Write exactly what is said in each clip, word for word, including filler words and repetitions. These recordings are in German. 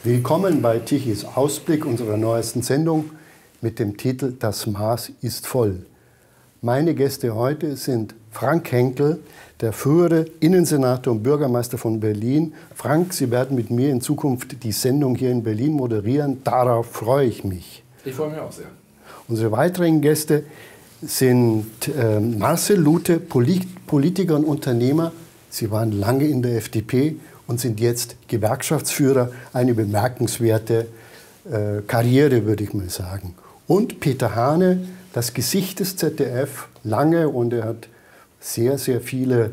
Willkommen bei Tichys Ausblick, unserer neuesten Sendung mit dem Titel Das Maß ist voll. Meine Gäste heute sind Frank Henkel, der frühere Innensenator und Bürgermeister von Berlin. Frank, Sie werden mit mir in Zukunft die Sendung hier in Berlin moderieren. Darauf freue ich mich. Ich freue mich auch sehr. Unsere weiteren Gäste sind äh, Marcel Lute, Polit Politiker und Unternehmer. Sie waren lange in der F D P und sind jetzt Gewerkschaftsführer. Eine bemerkenswerte äh, Karriere, würde ich mal sagen. Und Peter Hane, das Gesicht des Z D F, lange, und er hat sehr, sehr viele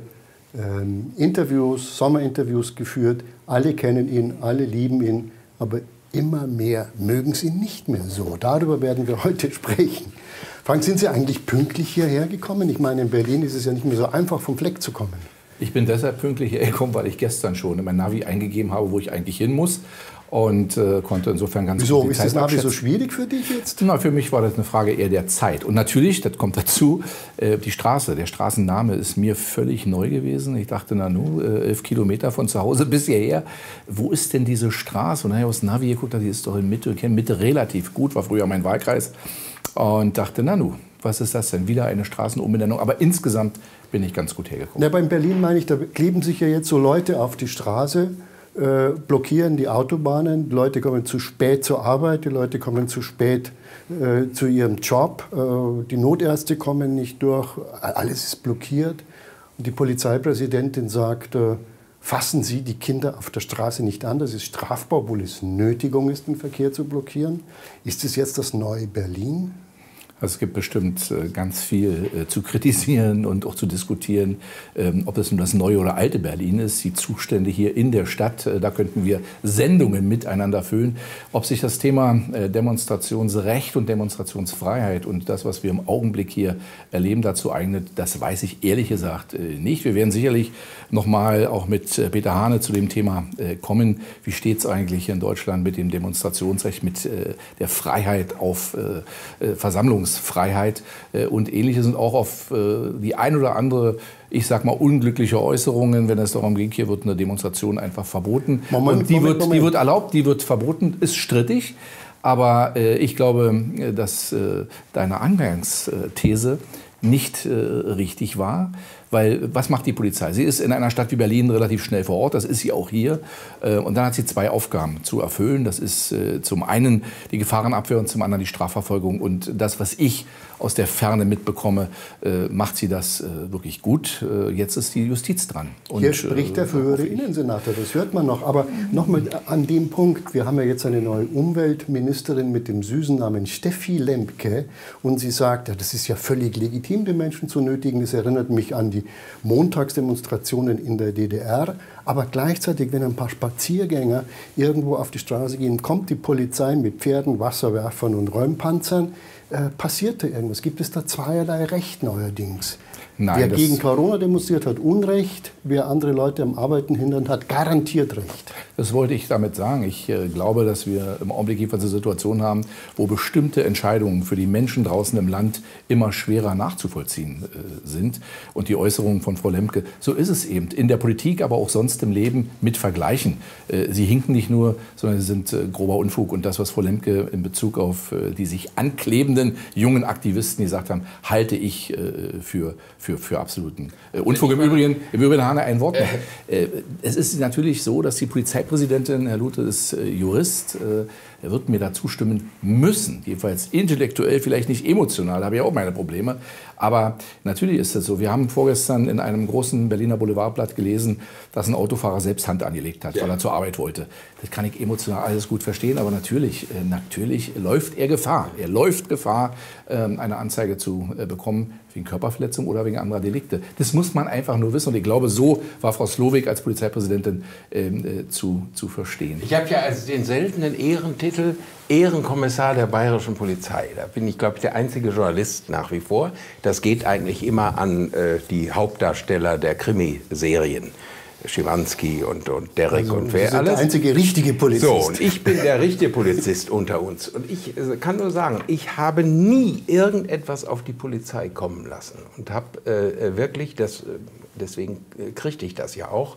ähm, Interviews, Sommerinterviews geführt. Alle kennen ihn, alle lieben ihn, aber immer mehr mögen sie ihn nicht mehr so. Darüber werden wir heute sprechen. Frank, sind Sie eigentlich pünktlich hierher gekommen? Ich meine, in Berlin ist es ja nicht mehr so einfach, vom Fleck zu kommen. Ich bin deshalb pünktlich hergekommen, weil ich gestern schon in mein Navi eingegeben habe, wo ich eigentlich hin muss. Und äh, konnte insofern ganz Wieso? gut die Zeit Ist das Navi abschätzen. so schwierig für dich jetzt? Na, für mich war das eine Frage eher der Zeit. Und natürlich, das kommt dazu, äh, die Straße, der Straßenname ist mir völlig neu gewesen. Ich dachte, na nu, äh, elf Kilometer von zu Hause bis hierher. Wo ist denn diese Straße? Und dann habe ich aufs Navi geguckt, die ist doch in Mitte. Ich kenne Mitte relativ gut, war früher mein Wahlkreis. Und dachte, na nu, was ist das denn? Wieder eine Straßenumbenennung. Aber insgesamt bin ich ganz gut hergekommen. Ja, bei Berlin, meine ich, da kleben sich ja jetzt so Leute auf die Straße, äh, blockieren die Autobahnen. Die Leute kommen zu spät zur Arbeit, die Leute kommen zu spät äh, zu ihrem Job. Äh, die Notärzte kommen nicht durch. Alles ist blockiert. Und die Polizeipräsidentin sagt, äh, fassen Sie die Kinder auf der Straße nicht an. Das ist strafbar, obwohl es Nötigung ist, den Verkehr zu blockieren. Ist es jetzt das neue Berlin? Also es gibt bestimmt äh, ganz viel äh, zu kritisieren und auch zu diskutieren, ähm, ob es nun das neue oder alte Berlin ist. Die Zustände hier in der Stadt, äh, da könnten wir Sendungen miteinander füllen. Ob sich das Thema äh, Demonstrationsrecht und Demonstrationsfreiheit und das, was wir im Augenblick hier erleben, dazu eignet, das weiß ich ehrlich gesagt äh, nicht. Wir werden sicherlich noch mal auch mit äh, Peter Hane zu dem Thema äh, kommen. Wie steht es eigentlich hier in Deutschland mit dem Demonstrationsrecht, mit äh, der Freiheit auf äh, äh, Versammlungs Freiheit äh, und Ähnliches, und auch auf äh, die ein oder andere, ich sag mal, unglückliche Äußerungen, wenn es darum ging, hier wird eine Demonstration einfach verboten. Moment, und die, Moment, wird, Moment. die wird erlaubt, die wird verboten, ist strittig. Aber äh, ich glaube, dass äh, deine Eingangsthese nicht äh, richtig war. Weil, was macht die Polizei? Sie ist in einer Stadt wie Berlin relativ schnell vor Ort, das ist sie auch hier. Und dann hat sie zwei Aufgaben zu erfüllen. Das ist zum einen die Gefahrenabwehr und zum anderen die Strafverfolgung. Und das, was ich aus der Ferne mitbekomme, macht sie das wirklich gut. Jetzt ist die Justiz dran. Und hier spricht der frühere Innensenator, das hört man noch. Aber nochmal an dem Punkt, wir haben ja jetzt eine neue Umweltministerin mit dem süßen Namen Steffi Lemke. Und sie sagt, ja, das ist ja völlig legitim, den Menschen zu nötigen. Das erinnert mich an die Montagsdemonstrationen in der D D R. Aber gleichzeitig, wenn ein paar Spaziergänger irgendwo auf die Straße gehen, kommt die Polizei mit Pferden, Wasserwerfern und Räumpanzern. Äh, passiert da irgendwas? Gibt es da zweierlei Recht neuerdings? Nein, Wer gegen Corona demonstriert, hat Unrecht. Wer andere Leute am Arbeiten hindert, hat garantiert Recht. Das wollte ich damit sagen. Ich äh, glaube, dass wir im Augenblick jedenfalls eine Situation haben, wo bestimmte Entscheidungen für die Menschen draußen im Land immer schwerer nachzuvollziehen äh, sind. Und die Äußerungen von Frau Lemke, so ist es eben. In der Politik, aber auch sonst im Leben mit vergleichen. Äh, sie hinken nicht nur, sondern sie sind äh, grober Unfug. Und das, was Frau Lemke in Bezug auf äh, die sich anklebenden jungen Aktivisten gesagt haben, halte ich äh, für, für, für absoluten äh, Unfug. Im Übrigen, im Übrigen, Hane, ein Wort noch. Äh, es ist natürlich so, dass die Polizeipräsidentin, Herr Lute ist äh, Jurist, äh, er wird mir da zustimmen müssen. Jedenfalls intellektuell, vielleicht nicht emotional, da habe ich auch meine Probleme. Aber natürlich ist es so. Wir haben vorgestern in einem großen Berliner Boulevardblatt gelesen, dass ein Autofahrer selbst Hand angelegt hat, ja, weil er zur Arbeit wollte. Das kann ich emotional alles gut verstehen, aber natürlich, äh, natürlich läuft er Gefahr. Er läuft Gefahr, äh, eine Anzeige zu äh, bekommen wegen Körperverletzung oder wegen anderer Delikte. Das muss man einfach nur wissen. Und ich glaube, so war Frau Slowik als Polizeipräsidentin äh, zu, zu verstehen. Ich habe ja also den seltenen Ehrentitel Ehrenkommissar der Bayerischen Polizei. Da bin ich, glaube ich, der einzige Journalist nach wie vor. Das geht eigentlich immer an äh, die Hauptdarsteller der Krimiserien. Schimanski und, und Derek also, und wer alles. Der einzige richtige Polizist. So, und ich bin der richtige Polizist unter uns. Und ich äh, kann nur sagen, ich habe nie irgendetwas auf die Polizei kommen lassen. Und habe äh, wirklich, das, deswegen äh, kriegte ich das ja auch,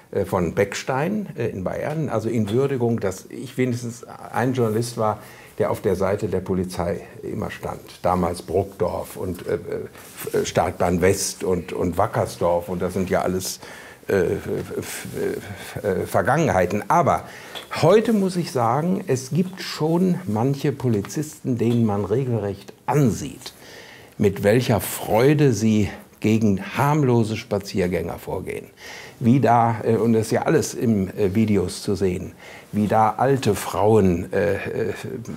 äh, von Beckstein äh, in Bayern, also in Würdigung, dass ich wenigstens ein Journalist war, der auf der Seite der Polizei immer stand. Damals Bruckdorf und äh, äh, Startbahn West und, und Wackersdorf, und das sind ja alles äh, äh, Vergangenheiten. Aber heute muss ich sagen, es gibt schon manche Polizisten, denen man regelrecht ansieht, mit welcher Freude sie gegen harmlose Spaziergänger vorgehen. Wie da, und das ist ja alles im äh, Videos zu sehen, wie da alte Frauen äh, äh,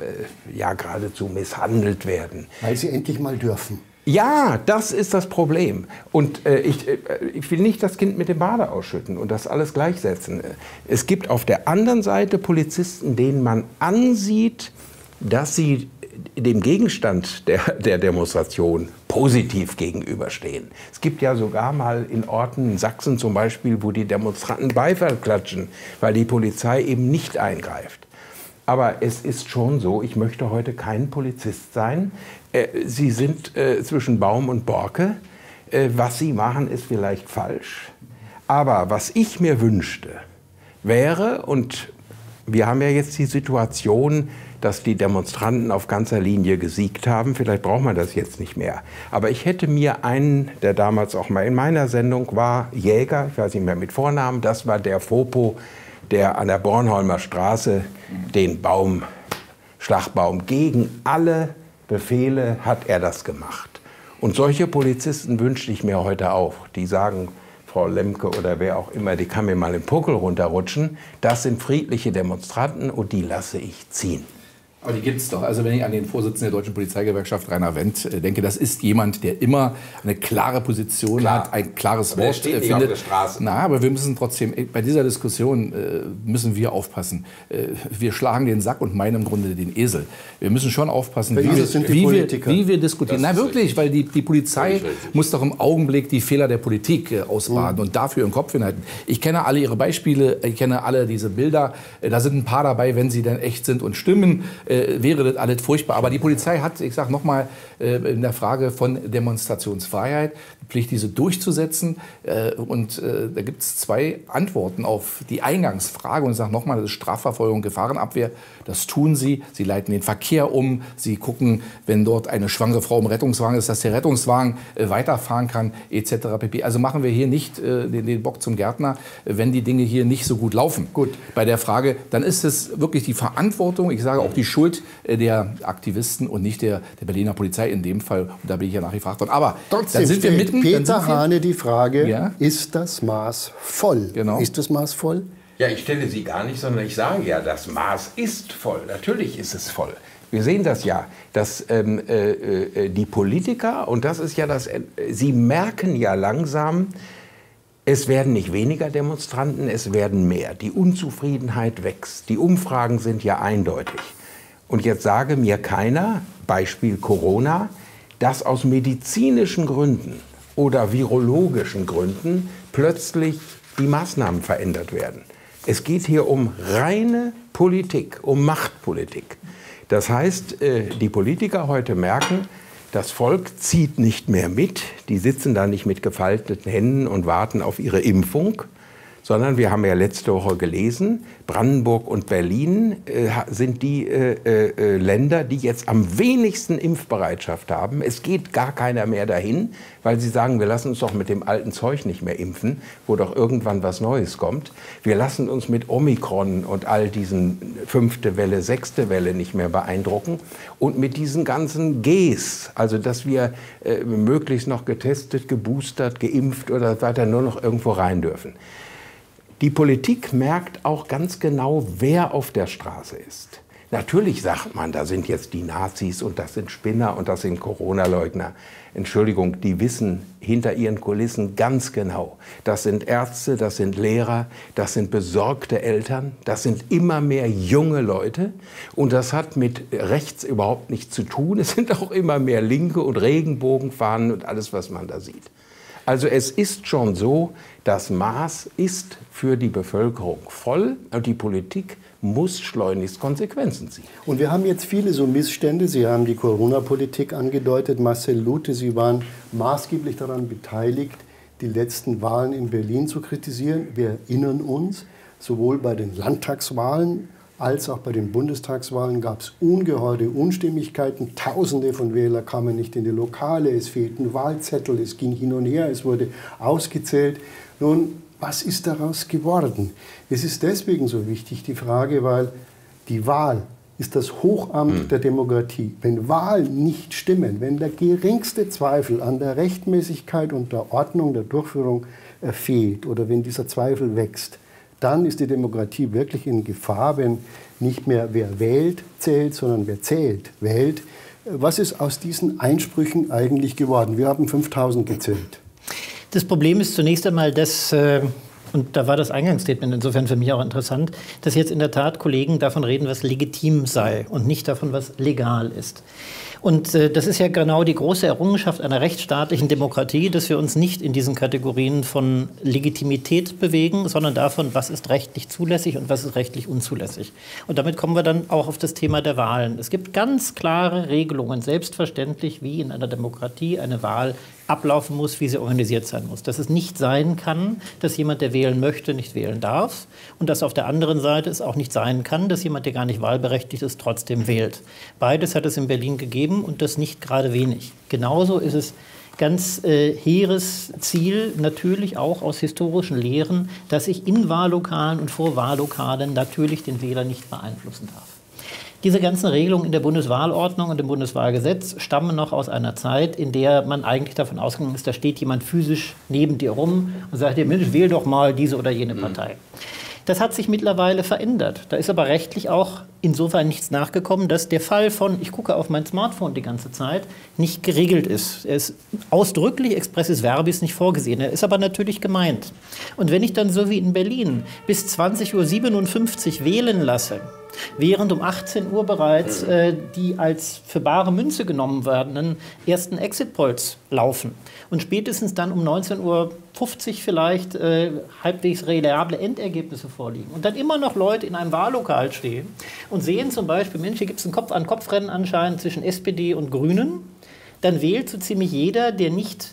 ja geradezu misshandelt werden. Weil sie endlich mal dürfen. Ja, das ist das Problem. Und äh, ich, äh, ich will nicht das Kind mit dem Bade ausschütten und das alles gleichsetzen. Es gibt auf der anderen Seite Polizisten, denen man ansieht, dass sie dem Gegenstand der, der Demonstration positiv gegenüberstehen. Es gibt ja sogar mal in Orten, in Sachsen zum Beispiel, wo die Demonstranten Beifall klatschen, weil die Polizei eben nicht eingreift. Aber es ist schon so, ich möchte heute kein Polizist sein. Äh, Sie sind äh, zwischen Baum und Borke. Äh, was Sie machen, ist vielleicht falsch. Aber was ich mir wünschte, wäre, und wir haben ja jetzt die Situation, dass die Demonstranten auf ganzer Linie gesiegt haben. Vielleicht braucht man das jetzt nicht mehr. Aber ich hätte mir einen, der damals auch mal in meiner Sendung war, Jäger, ich weiß nicht mehr mit Vornamen, das war der Fopo, der an der Bornholmer Straße den Baum, Schlagbaum, gegen alle Befehle hat er das gemacht. Und solche Polizisten wünschte ich mir heute auch, die sagen, Frau Lemke oder wer auch immer, die kann mir mal den Puckel runterrutschen. Das sind friedliche Demonstranten und die lasse ich ziehen. Aber die gibt es doch. Also wenn ich an den Vorsitzenden der Deutschen Polizeigewerkschaft, Rainer Wendt, denke, das ist jemand, der immer eine klare Position Klar. hat, ein klares aber Wort steht nicht findet. auf der Straße. Na, aber wir müssen trotzdem, bei dieser Diskussion äh, müssen wir aufpassen. Äh, wir schlagen den Sack und meinen im Grunde den Esel. Wir müssen schon aufpassen, wie wir, sind die wie, wir, Politiker. wie wir diskutieren. Na wirklich, weil die, die Polizei muss doch im Augenblick die Fehler der Politik äh, ausbaden mhm. und dafür im Kopf hinhalten. Ich kenne alle ihre Beispiele, ich kenne alle diese Bilder. Äh, da sind ein paar dabei, wenn sie denn echt sind und stimmen, äh, wäre das alles furchtbar. Aber die Polizei hat, ich sage nochmal, in der Frage von Demonstrationsfreiheit die Pflicht, diese durchzusetzen. Und da gibt es zwei Antworten auf die Eingangsfrage. Und ich sage nochmal, das ist Strafverfolgung, Gefahrenabwehr. Das tun sie. Sie leiten den Verkehr um. Sie gucken, wenn dort eine schwangere Frau im Rettungswagen ist, dass der Rettungswagen weiterfahren kann, et cetera pp. Also machen wir hier nicht den Bock zum Gärtner, wenn die Dinge hier nicht so gut laufen. Gut. Bei der Frage, dann ist es wirklich die Verantwortung, ich sage auch die Schuld der Aktivisten und nicht der, der Berliner Polizei in dem Fall. Und da bin ich ja nachgefragt worden. Aber trotzdem dann sind wir mitten. Peter wir, Hane die Frage, ja? ist das Maß voll? Genau. Ist das Maß voll? Ja, ich stelle sie gar nicht, sondern ich sage ja, das Maß ist voll. Natürlich ist es voll. Wir sehen das ja, dass ähm, äh, äh, die Politiker, und das ist ja das, äh, sie merken ja langsam, es werden nicht weniger Demonstranten, es werden mehr. Die Unzufriedenheit wächst. Die Umfragen sind ja eindeutig. Und jetzt sage mir keiner, Beispiel Corona, dass aus medizinischen Gründen oder virologischen Gründen plötzlich die Maßnahmen verändert werden. Es geht hier um reine Politik, um Machtpolitik. Das heißt, die Politiker heute merken, das Volk zieht nicht mehr mit, die sitzen da nicht mit gefalteten Händen und warten auf ihre Impfung, sondern wir haben ja letzte Woche gelesen, Brandenburg und Berlin äh, sind die äh, äh, Länder, die jetzt am wenigsten Impfbereitschaft haben. Es geht gar keiner mehr dahin, weil sie sagen, wir lassen uns doch mit dem alten Zeug nicht mehr impfen, wo doch irgendwann was Neues kommt. Wir lassen uns mit Omikron und all diesen fünfte Welle, sechste Welle nicht mehr beeindrucken. Und mit diesen ganzen Gs, also dass wir äh, möglichst noch getestet, geboostert, geimpft oder weiter nur noch irgendwo rein dürfen. Die Politik merkt auch ganz genau, wer auf der Straße ist. Natürlich sagt man, da sind jetzt die Nazis und das sind Spinner und das sind Corona-Leugner. Entschuldigung, die wissen hinter ihren Kulissen ganz genau. Das sind Ärzte, das sind Lehrer, das sind besorgte Eltern, das sind immer mehr junge Leute. Und das hat mit rechts überhaupt nichts zu tun. Es sind auch immer mehr Linke und Regenbogenfahnen und alles, was man da sieht. Also es ist schon so, das Maß ist für die Bevölkerung voll und die Politik muss schleunigst Konsequenzen ziehen. Und wir haben jetzt viele so Missstände. Sie haben die Corona-Politik angedeutet. Marcel Luthe, Sie waren maßgeblich daran beteiligt, die letzten Wahlen in Berlin zu kritisieren. Wir erinnern uns, sowohl bei den Landtagswahlen als auch bei den Bundestagswahlen gab es ungeheure Unstimmigkeiten. Tausende von Wählern kamen nicht in die Lokale, es fehlten Wahlzettel, es ging hin und her, es wurde ausgezählt. Nun, was ist daraus geworden? Es ist deswegen so wichtig, die Frage, weil die Wahl ist das Hochamt hm. der Demokratie. Wenn Wahlen nicht stimmen, wenn der geringste Zweifel an der Rechtmäßigkeit und der Ordnung der Durchführung äh, fehlt oder wenn dieser Zweifel wächst, dann ist die Demokratie wirklich in Gefahr, wenn nicht mehr wer wählt, zählt, sondern wer zählt, wählt. Was ist aus diesen Einsprüchen eigentlich geworden? Wir haben fünftausend gezählt. Das Problem ist zunächst einmal, dass, äh, und da war das Eingangsstatement insofern für mich auch interessant, dass jetzt in der Tat Kollegen davon reden, was legitim sei und nicht davon, was legal ist. Und äh, das ist ja genau die große Errungenschaft einer rechtsstaatlichen Demokratie, dass wir uns nicht in diesen Kategorien von Legitimität bewegen, sondern davon, was ist rechtlich zulässig und was ist rechtlich unzulässig. Und damit kommen wir dann auch auf das Thema der Wahlen. Es gibt ganz klare Regelungen, selbstverständlich, wie in einer Demokratie eine Wahl ablaufen muss, wie sie organisiert sein muss. Dass es nicht sein kann, dass jemand, der wählen möchte, nicht wählen darf. Und dass auf der anderen Seite es auch nicht sein kann, dass jemand, der gar nicht wahlberechtigt ist, trotzdem wählt. Beides hat es in Berlin gegeben und das nicht gerade wenig. Genauso ist es ganz äh, hehres Ziel, natürlich auch aus historischen Lehren, dass ich in Wahllokalen und vor Wahllokalen natürlich den Wähler nicht beeinflussen darf. Diese ganzen Regelungen in der Bundeswahlordnung und im Bundeswahlgesetz stammen noch aus einer Zeit, in der man eigentlich davon ausgegangen ist, da steht jemand physisch neben dir rum und sagt dir, Mensch, wähl doch mal diese oder jene Partei. Das hat sich mittlerweile verändert. Da ist aber rechtlich auch insofern nichts nachgekommen, dass der Fall von, ich gucke auf mein Smartphone die ganze Zeit, nicht geregelt ist. Er ist ausdrücklich expressis verbis nicht vorgesehen. Er ist aber natürlich gemeint. Und wenn ich dann so wie in Berlin bis zwanzig Uhr siebenundfünfzig wählen lasse, während um achtzehn Uhr bereits äh, die als für bare Münze genommen werdenden ersten Exit-Polls laufen und spätestens dann um neunzehn Uhr fünfzig vielleicht äh, halbwegs reliable Endergebnisse vorliegen und dann immer noch Leute in einem Wahllokal stehen und sehen zum Beispiel, Mensch, hier gibt es ein Kopf-an-Kopf-Rennen anscheinend zwischen S P D und Grünen, dann wählt so ziemlich jeder, der nicht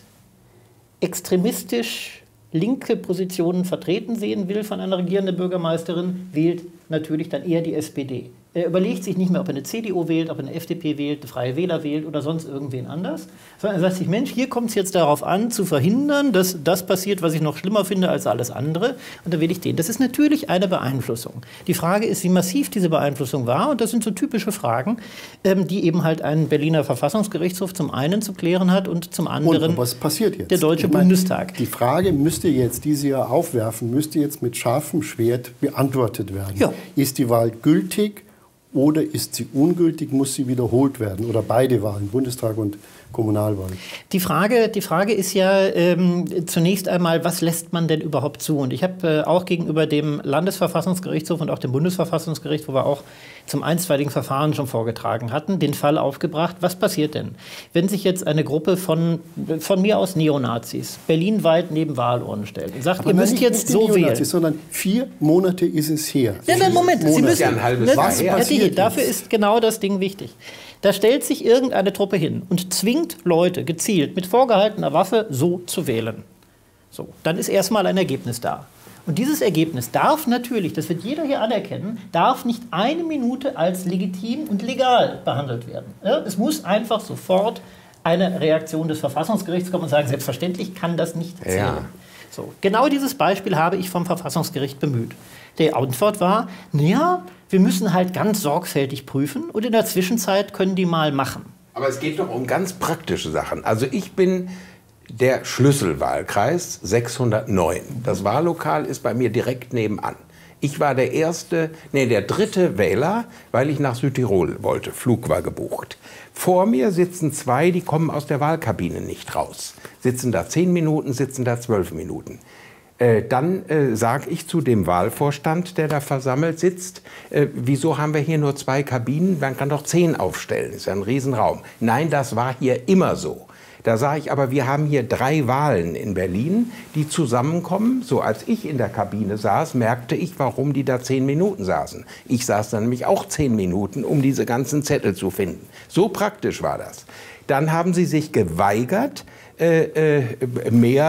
extremistisch linke Positionen vertreten sehen will von einer regierenden Bürgermeisterin, wählt natürlich dann eher die S P D. Er überlegt sich nicht mehr, ob er eine C D U wählt, ob er eine F D P wählt, eine Freie Wähler wählt oder sonst irgendwen anders, sondern er sagt sich, Mensch, hier kommt es jetzt darauf an, zu verhindern, dass das passiert, was ich noch schlimmer finde als alles andere, und dann wähle ich den. Das ist natürlich eine Beeinflussung. Die Frage ist, wie massiv diese Beeinflussung war, und das sind so typische Fragen, ähm, die eben halt ein Berliner Verfassungsgerichtshof zum einen zu klären hat und zum anderen und was passiert jetzt? Der Deutsche ich meine, Bundestag. Die Frage müsste jetzt, die Sie ja aufwerfen, müsste jetzt mit scharfem Schwert beantwortet werden. Ja. Ist die Wahl gültig? Oder ist sie ungültig, muss sie wiederholt werden? Oder beide Wahlen, Bundestag und Kommunalwahlen? Die Frage, die Frage ist ja ähm, zunächst einmal, was lässt man denn überhaupt zu? Und ich habe äh, auch gegenüber dem Landesverfassungsgerichtshof und auch dem Bundesverfassungsgericht, wo wir auch zum einstweiligen Verfahren schon vorgetragen hatten, den Fall aufgebracht, was passiert denn, wenn sich jetzt eine Gruppe von, von mir aus Neonazis berlinweit neben Wahlurnen stellt und sagt, aber ihr müsst nicht, jetzt nicht so Neonazis, wählen. Sondern vier Monate ist es her. Ja, nein, Moment, Sie müssen, ja ein halbes was Jahr her. Dafür ist genau das Ding wichtig. Da stellt sich irgendeine Truppe hin und zwingt Leute gezielt mit vorgehaltener Waffe so zu wählen. So, dann ist erstmal ein Ergebnis da. Und dieses Ergebnis darf natürlich, das wird jeder hier anerkennen, darf nicht eine Minute als legitim und legal behandelt werden. Ja, es muss einfach sofort eine Reaktion des Verfassungsgerichts kommen und sagen, selbstverständlich kann das nicht zählen. Ja. So, genau dieses Beispiel habe ich vom Verfassungsgericht bemüht. Die Antwort war, naja, wir müssen halt ganz sorgfältig prüfen und in der Zwischenzeit können die mal machen. Aber es geht doch um ganz praktische Sachen. Also ich bin der Schlüsselwahlkreis sechshundertneun. Das Wahllokal ist bei mir direkt nebenan. Ich war der erste, nee, der dritte Wähler, weil ich nach Südtirol wollte. Flug war gebucht. Vor mir sitzen zwei, die kommen aus der Wahlkabine nicht raus. Sitzen da zehn Minuten, sitzen da zwölf Minuten. Äh, dann äh, sage ich zu dem Wahlvorstand, der da versammelt sitzt, äh, wieso haben wir hier nur zwei Kabinen? Man kann doch zehn aufstellen, ist ja ein Riesenraum. Nein, das war hier immer so. Da sage ich aber, wir haben hier drei Wahlen in Berlin, die zusammenkommen. So als ich in der Kabine saß, merkte ich, warum die da zehn Minuten saßen. Ich saß dann nämlich auch zehn Minuten, um diese ganzen Zettel zu finden. So praktisch war das. Dann haben sie sich geweigert, äh, äh, mehr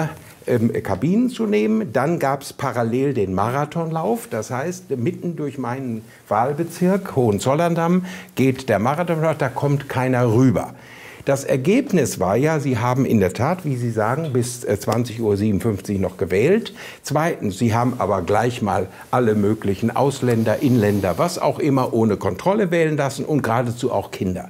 ähm, Kabinen zu nehmen. Dann gab es parallel den Marathonlauf. Das heißt, mitten durch meinen Wahlbezirk Hohenzollern-Damm geht der Marathonlauf, da kommt keiner rüber. Das Ergebnis war ja, Sie haben in der Tat, wie Sie sagen, bis zwanzig Uhr siebenundfünfzig noch gewählt. Zweitens, Sie haben aber gleich mal alle möglichen Ausländer, Inländer, was auch immer, ohne Kontrolle wählen lassen und geradezu auch Kinder.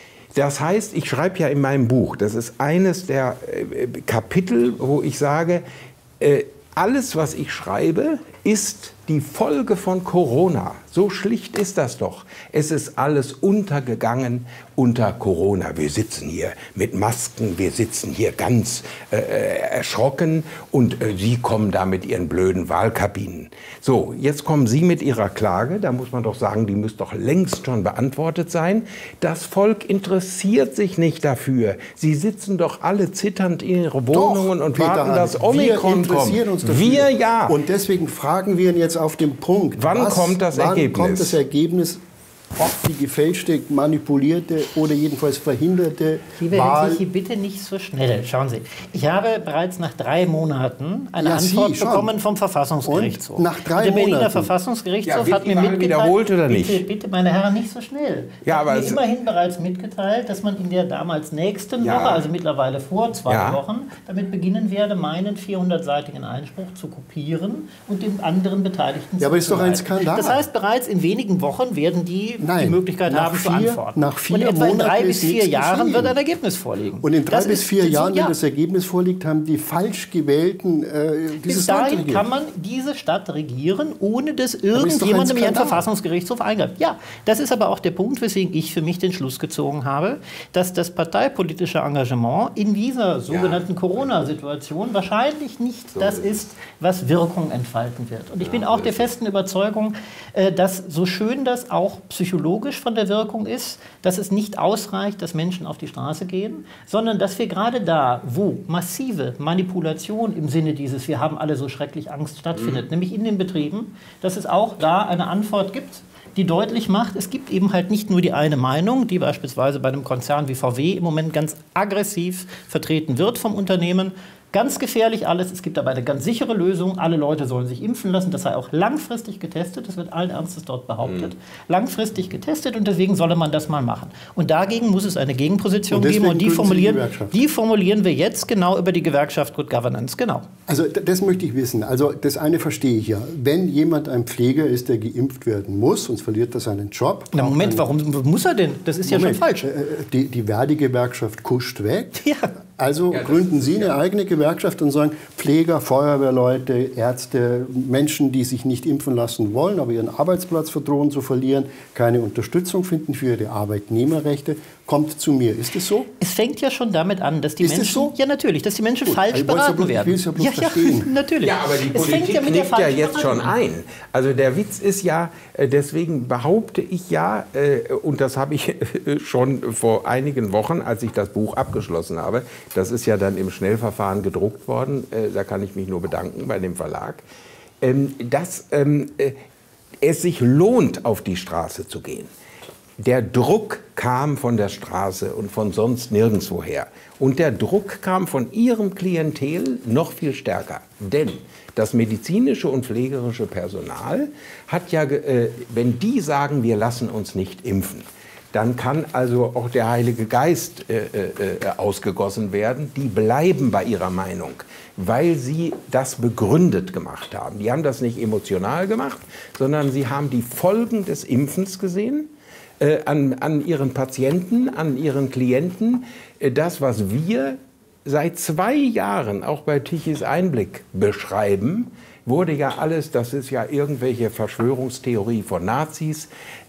Das heißt, ich schreibe ja in meinem Buch, das ist eines der äh, Kapitel, wo ich sage, äh, alles, was ich schreibe, ist die Folge von Corona. So schlicht ist das doch. Es ist alles untergegangen unter Corona. Wir sitzen hier mit Masken, wir sitzen hier ganz äh, erschrocken und äh, Sie kommen da mit Ihren blöden Wahlkabinen. So, jetzt kommen Sie mit Ihrer Klage. Da muss man doch sagen, die muss doch längst schon beantwortet sein. Das Volk interessiert sich nicht dafür. Sie sitzen doch alle zitternd in ihre Wohnungen doch, und Peter warten, Hahn, dass Omikron wir interessieren kommt. Uns dafür. Wir ja. Und deswegen fragen wir ihn jetzt auf den Punkt. Wann was, kommt das wann Ergebnis? kommt das Ergebnis, ob die gefälschte, manipulierte oder jedenfalls verhinderte Liebe Wahl... Herr Tichy, bitte nicht so schnell. Schauen Sie, ich habe bereits nach drei Monaten eine Ja, Antwort Sie, bekommen vom Verfassungsgerichtshof. Und nach drei Der Berliner Monaten. Verfassungsgerichtshof Ja, hat mir wird die Wahl mitgeteilt... wiederholt oder nicht? Bitte, bitte, meine Herren, nicht so schnell. Ja, hat aber mir es- immerhin bereits mitgeteilt, dass man in der damals nächsten Ja. Woche, also mittlerweile vor zwei Ja. Wochen, damit beginnen werde, meinen vierhundertseitigen Einspruch zu kopieren und dem anderen Beteiligten Ja, aber ist doch ein zuzuleiten. Skandal. Das heißt, bereits in wenigen Wochen werden die Nein, die Möglichkeit nach haben zu vier- antworten. nach vier und etwa in drei Monaten bis ist vier nichts Jahren geschehen. wird ein Ergebnis vorliegen. Und in drei Das bis ist vier so, Jahren, ja. wenn das Ergebnis vorliegt, haben die falsch gewählten äh, dieses Bis Land dahin regiert. kann man diese Stadt regieren, ohne dass ist doch ein irgendjemandem ihren Skandal. Verfassungsgerichtshof eingreift. Ja, das ist aber auch der Punkt, weswegen ich für mich den Schluss gezogen habe, dass das parteipolitische Engagement in dieser sogenannten Corona-Situation wahrscheinlich nicht das ist, was Wirkung entfalten wird. Und ich bin auch der festen Überzeugung, äh, dass so schön das auch psychologisch von der Wirkung ist, dass es nicht ausreicht, dass Menschen auf die Straße gehen, sondern dass wir gerade da, wo massive Manipulation im Sinne dieses "wir haben alle so schrecklich Angst" stattfindet, mhm. nämlich in den Betrieben, dass es auch da eine Antwort gibt, die deutlich macht, es gibt eben halt nicht nur die eine Meinung, die beispielsweise bei einem Konzern wie V W im Moment ganz aggressiv vertreten wird vom Unternehmen. Ganz gefährlich alles. Es gibt aber eine ganz sichere Lösung. Alle Leute sollen sich impfen lassen. Das sei auch langfristig getestet. Das wird allen Ernstes dort behauptet. Mhm. Langfristig getestet und deswegen solle man das mal machen. Und dagegen muss es eine Gegenposition und geben und die formulieren, die, die formulieren wir jetzt genau über die Gewerkschaft Good Governance. Genau. Also das möchte ich wissen. Also das eine verstehe ich ja. Wenn jemand ein Pfleger ist, der geimpft werden muss, sonst verliert er seinen Job. Na Moment, warum muss er denn? Das ist Moment, ja schon falsch. Die, die Verdi-Gewerkschaft kuscht weg. Ja. Also Ja, gründen Sie ist, eine ja. eigene Gewerkschaft und sagen, Pfleger, Feuerwehrleute, Ärzte, Menschen, die sich nicht impfen lassen wollen, aber ihren Arbeitsplatz verdrohen zu verlieren, keine Unterstützung finden für ihre Arbeitnehmerrechte, kommt zu mir. Ist es so? Es fängt ja schon damit an, dass die Ist es Menschen, so? ja natürlich, dass die Menschen Gut, falsch ich wollt's ja beraten bloß- ich werden. will's ja bloß ja, verstehen. natürlich. Ja, aber die Es fängt Politik ja mit der knickt ja falschen jetzt schon Beratung an. ein. Also der Witz ist ja, äh, deswegen behaupte ich ja, äh, und das habe ich äh, schon vor einigen Wochen, als ich das Buch abgeschlossen habe, das ist ja dann im Schnellverfahren gedruckt worden, äh, da kann ich mich nur bedanken bei dem Verlag, ähm, dass ähm, äh, es sich lohnt, auf die Straße zu gehen. Der Druck kam von der Straße und von sonst nirgendwoher. Und der Druck kam von ihrem Klientel noch viel stärker. Denn das medizinische und pflegerische Personal hat ja, äh, wenn die sagen, wir lassen uns nicht impfen, dann kann also auch der Heilige Geist äh, äh, ausgegossen werden. Die bleiben bei ihrer Meinung, weil sie das begründet gemacht haben. Die haben das nicht emotional gemacht, sondern sie haben die Folgen des Impfens gesehen. Äh, an, an ihren Patienten, an ihren Klienten, äh, das, was wir seit zwei Jahren auch bei Tichys Einblick beschreiben, wurde ja alles, das ist ja irgendwelche Verschwörungstheorie von Nazis,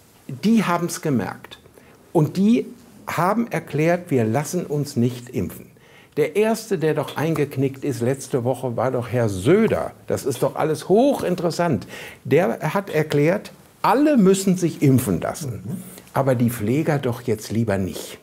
die haben es gemerkt. Und die haben erklärt, wir lassen uns nicht impfen. Der Erste, der doch eingeknickt ist letzte Woche, war doch Herr Söder. Das ist doch alles hochinteressant. Der hat erklärt, alle müssen sich impfen lassen. Aber die Pfleger doch jetzt lieber nicht.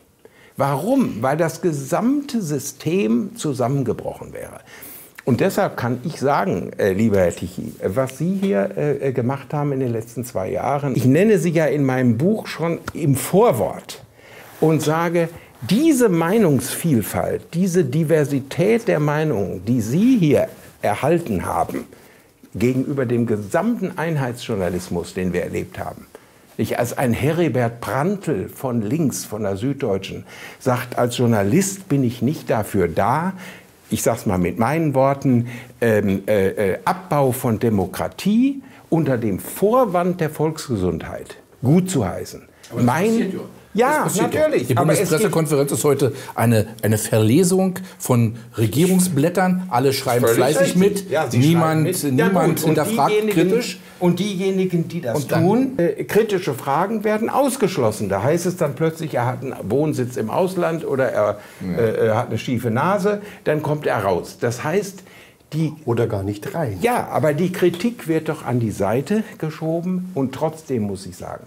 Warum? Weil das gesamte System zusammengebrochen wäre. Und deshalb kann ich sagen, äh, lieber Herr Tichy, was Sie hier äh, gemacht haben in den letzten zwei Jahren, ich nenne Sie ja in meinem Buch schon im Vorwort und sage, Diese Meinungsvielfalt, diese Diversität der Meinungen, die Sie hier erhalten haben, gegenüber dem gesamten Einheitsjournalismus, den wir erlebt haben. Ich, als ein Heribert Prantl von links, von der Süddeutschen, sagt, als Journalist bin ich nicht dafür da, ich sage es mal mit meinen Worten, ähm, äh, Abbau von Demokratie unter dem Vorwand der Volksgesundheit gut zu heißen. Aber das mein, ja, natürlich. Die Bundespressekonferenz ist heute eine, eine Verlesung von Regierungsblättern. Alle schreiben fleißig richtig. mit. Ja, niemand mit. niemand ja, hinterfragt kritisch. Und diejenigen, die das tun, äh, kritische Fragen werden ausgeschlossen. Da heißt es dann plötzlich, er hat einen Wohnsitz im Ausland oder er, ja. äh, er hat eine schiefe Nase. Dann kommt er raus. Das heißt, die... Oder gar nicht rein. Ja, aber die Kritik wird doch an die Seite geschoben. Und trotzdem muss ich sagen,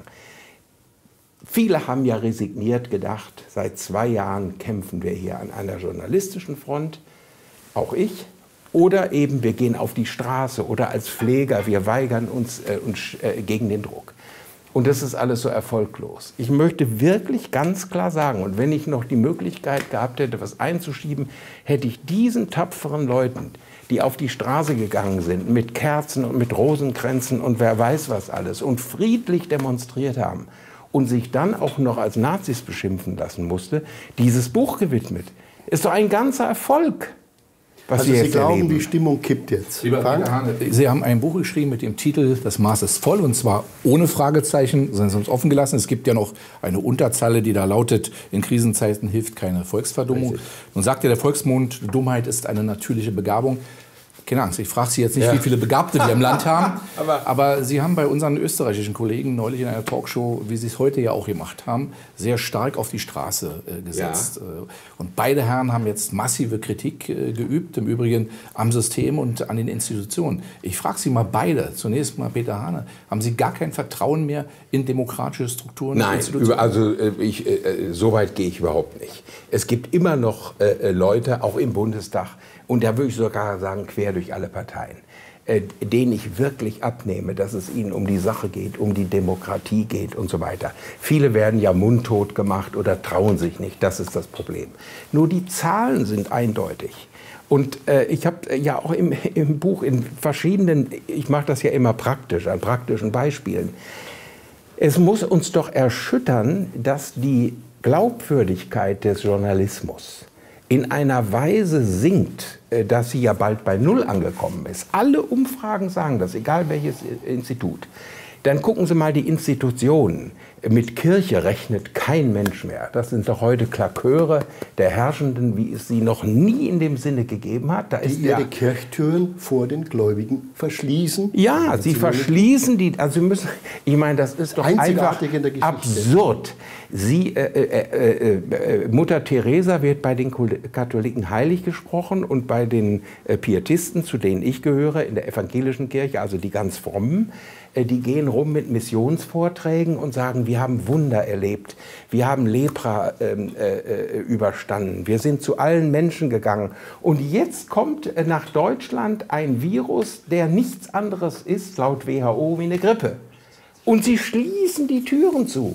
viele haben ja resigniert gedacht, seit zwei Jahren kämpfen wir hier an einer journalistischen Front, auch ich, oder eben wir gehen auf die Straße oder als Pfleger, wir weigern uns, äh, uns äh, gegen den Druck. Und das ist alles so erfolglos. Ich möchte wirklich ganz klar sagen, und wenn ich noch die Möglichkeit gehabt hätte, was einzuschieben, hätte ich diesen tapferen Leuten, die auf die Straße gegangen sind, mit Kerzen und mit Rosenkränzen und wer weiß was alles und friedlich demonstriert haben, und sich dann auch noch als Nazis beschimpfen lassen musste, dieses Buch gewidmet. Ist doch ein ganzer Erfolg, was also Sie Sie jetzt glauben, erleben. Die Stimmung kippt jetzt. Lieber Peter Hane, Sie haben ein Buch geschrieben mit dem Titel Das Maß ist voll, und zwar ohne Fragezeichen, sondern Sie haben es offen gelassen. Es gibt ja noch eine Unterzeile, die da lautet, in Krisenzeiten hilft keine Volksverdummung. Richtig. Nun sagt ja der Volksmund, Dummheit ist eine natürliche Begabung. Keine Angst, ich frage Sie jetzt nicht, ja. wie viele Begabte wir im Land haben, aber, aber Sie haben bei unseren österreichischen Kollegen neulich in einer Talkshow, wie Sie es heute ja auch gemacht haben, sehr stark auf die Straße äh, gesetzt. Ja. Und beide Herren haben jetzt massive Kritik äh, geübt, im Übrigen am System und an den Institutionen. Ich frage Sie mal beide, zunächst mal Peter Hane, haben Sie gar kein Vertrauen mehr in demokratische Strukturen? Nein, Institutionen? also ich, äh, so weit gehe ich überhaupt nicht. Es gibt immer noch äh, Leute, auch im Bundestag, und da würde ich sogar sagen, quer durch alle Parteien, äh, denen ich wirklich abnehme, dass es ihnen um die Sache geht, um die Demokratie geht und so weiter. Viele werden ja mundtot gemacht oder trauen sich nicht, das ist das Problem. Nur die Zahlen sind eindeutig. Und äh, ich habe ja auch im, im Buch in verschiedenen, ich mache das ja immer praktisch, an praktischen Beispielen. Es muss uns doch erschüttern, dass die Glaubwürdigkeit des Journalismus in einer Weise sinkt, dass sie ja bald bei Null angekommen ist. Alle Umfragen sagen das, egal welches Institut. Dann gucken Sie mal die Institutionen. Mit Kirche rechnet kein Mensch mehr. Das sind doch heute Klaköre der Herrschenden, wie es sie noch nie in dem Sinne gegeben hat. Da die ist ihre ja, Kirchtüren vor den Gläubigen verschließen. Ja, sie verschließen die. Also sie müssen. Ich meine, das ist doch einfach absurd. Sie, äh, äh, äh, Mutter Teresa wird bei den Katholiken heilig gesprochen und bei den äh, Pietisten, zu denen ich gehöre, in der evangelischen Kirche, also die ganz frommen, äh, die gehen rum mit Missionsvorträgen und sagen, wir haben Wunder erlebt, wir haben Lepra äh, äh, überstanden, wir sind zu allen Menschen gegangen. Und jetzt kommt äh, nach Deutschland ein Virus, der nichts anderes ist, laut W H O, wie eine Grippe. Und sie schließen die Türen zu.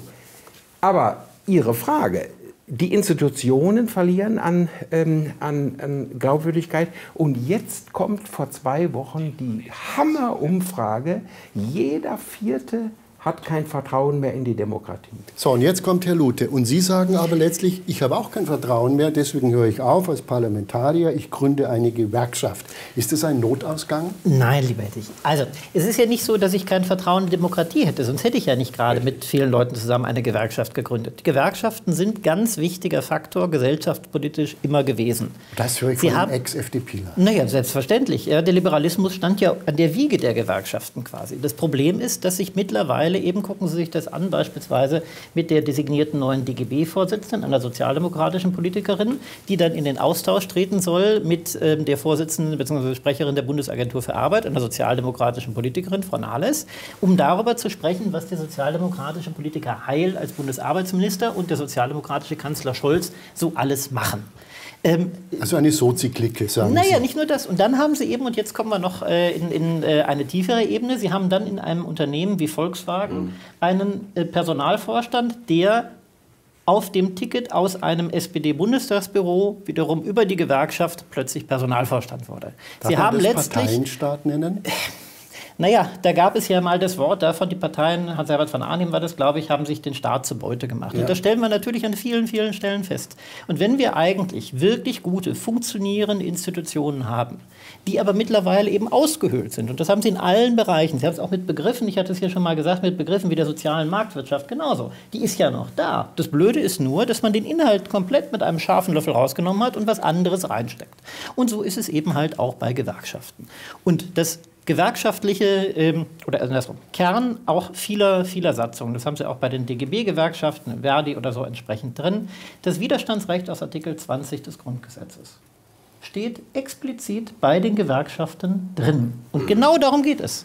Aber Ihre Frage, die Institutionen verlieren an, ähm, an, an Glaubwürdigkeit. Und jetzt kommt vor zwei Wochen die Hammerumfrage, jeder Vierte hat kein Vertrauen mehr in die Demokratie. So, und jetzt kommt Herr Lute. Und Sie sagen aber letztlich, ich habe auch kein Vertrauen mehr, deswegen höre ich auf als Parlamentarier, ich gründe eine Gewerkschaft. Ist das ein Notausgang? Nein, lieber Hettich. Also, es ist ja nicht so, dass ich kein Vertrauen in Demokratie hätte, sonst hätte ich ja nicht gerade mit vielen Leuten zusammen eine Gewerkschaft gegründet. Gewerkschaften sind ganz wichtiger Faktor gesellschaftspolitisch immer gewesen. Das höre ich Sie von haben, einem Ex-FDPler. Naja, selbstverständlich. Ja, der Liberalismus stand ja an der Wiege der Gewerkschaften quasi. Das Problem ist, dass sich mittlerweile eben, gucken Sie sich das an, beispielsweise mit der designierten neuen D G B-Vorsitzenden, einer sozialdemokratischen Politikerin, die dann in den Austausch treten soll mit ähm, der Vorsitzenden bzw. Sprecherin der Bundesagentur für Arbeit, einer sozialdemokratischen Politikerin, Frau Nahles, um darüber zu sprechen, was der sozialdemokratische Politiker Heil als Bundesarbeitsminister und der sozialdemokratische Kanzler Scholz so alles machen. Ähm, also eine Sozi-Clique, sagen naja, Sie. Naja, nicht nur das. Und dann haben Sie eben, und jetzt kommen wir noch äh, in, in äh, eine tiefere Ebene, Sie haben dann in einem Unternehmen wie Volkswagen mhm. einen äh, Personalvorstand, der auf dem Ticket aus einem S P D-Bundestagsbüro wiederum über die Gewerkschaft plötzlich Personalvorstand wurde. Darf Sie man haben das letztlich Parteienstaat nennen? Naja, da gab es ja mal das Wort davon, die Parteien, Hans-Herbert von Arnim war das, glaube ich, haben sich den Staat zur Beute gemacht. Ja. Und das stellen wir natürlich an vielen, vielen Stellen fest. Und wenn wir eigentlich wirklich gute, funktionierende Institutionen haben, die aber mittlerweile eben ausgehöhlt sind, und das haben sie in allen Bereichen, Sie haben es auch mit Begriffen, ich hatte es hier schon mal gesagt, mit Begriffen wie der sozialen Marktwirtschaft genauso, die ist ja noch da. Das Blöde ist nur, dass man den Inhalt komplett mit einem scharfen Löffel rausgenommen hat und was anderes reinsteckt. Und so ist es eben halt auch bei Gewerkschaften. Und das gewerkschaftliche ähm, oder andersrum, Kern auch vieler, vieler Satzungen, das haben Sie auch bei den D G B-Gewerkschaften, Verdi oder so entsprechend drin, das Widerstandsrecht aus Artikel zwanzig des Grundgesetzes steht explizit bei den Gewerkschaften drin. Und genau darum geht es.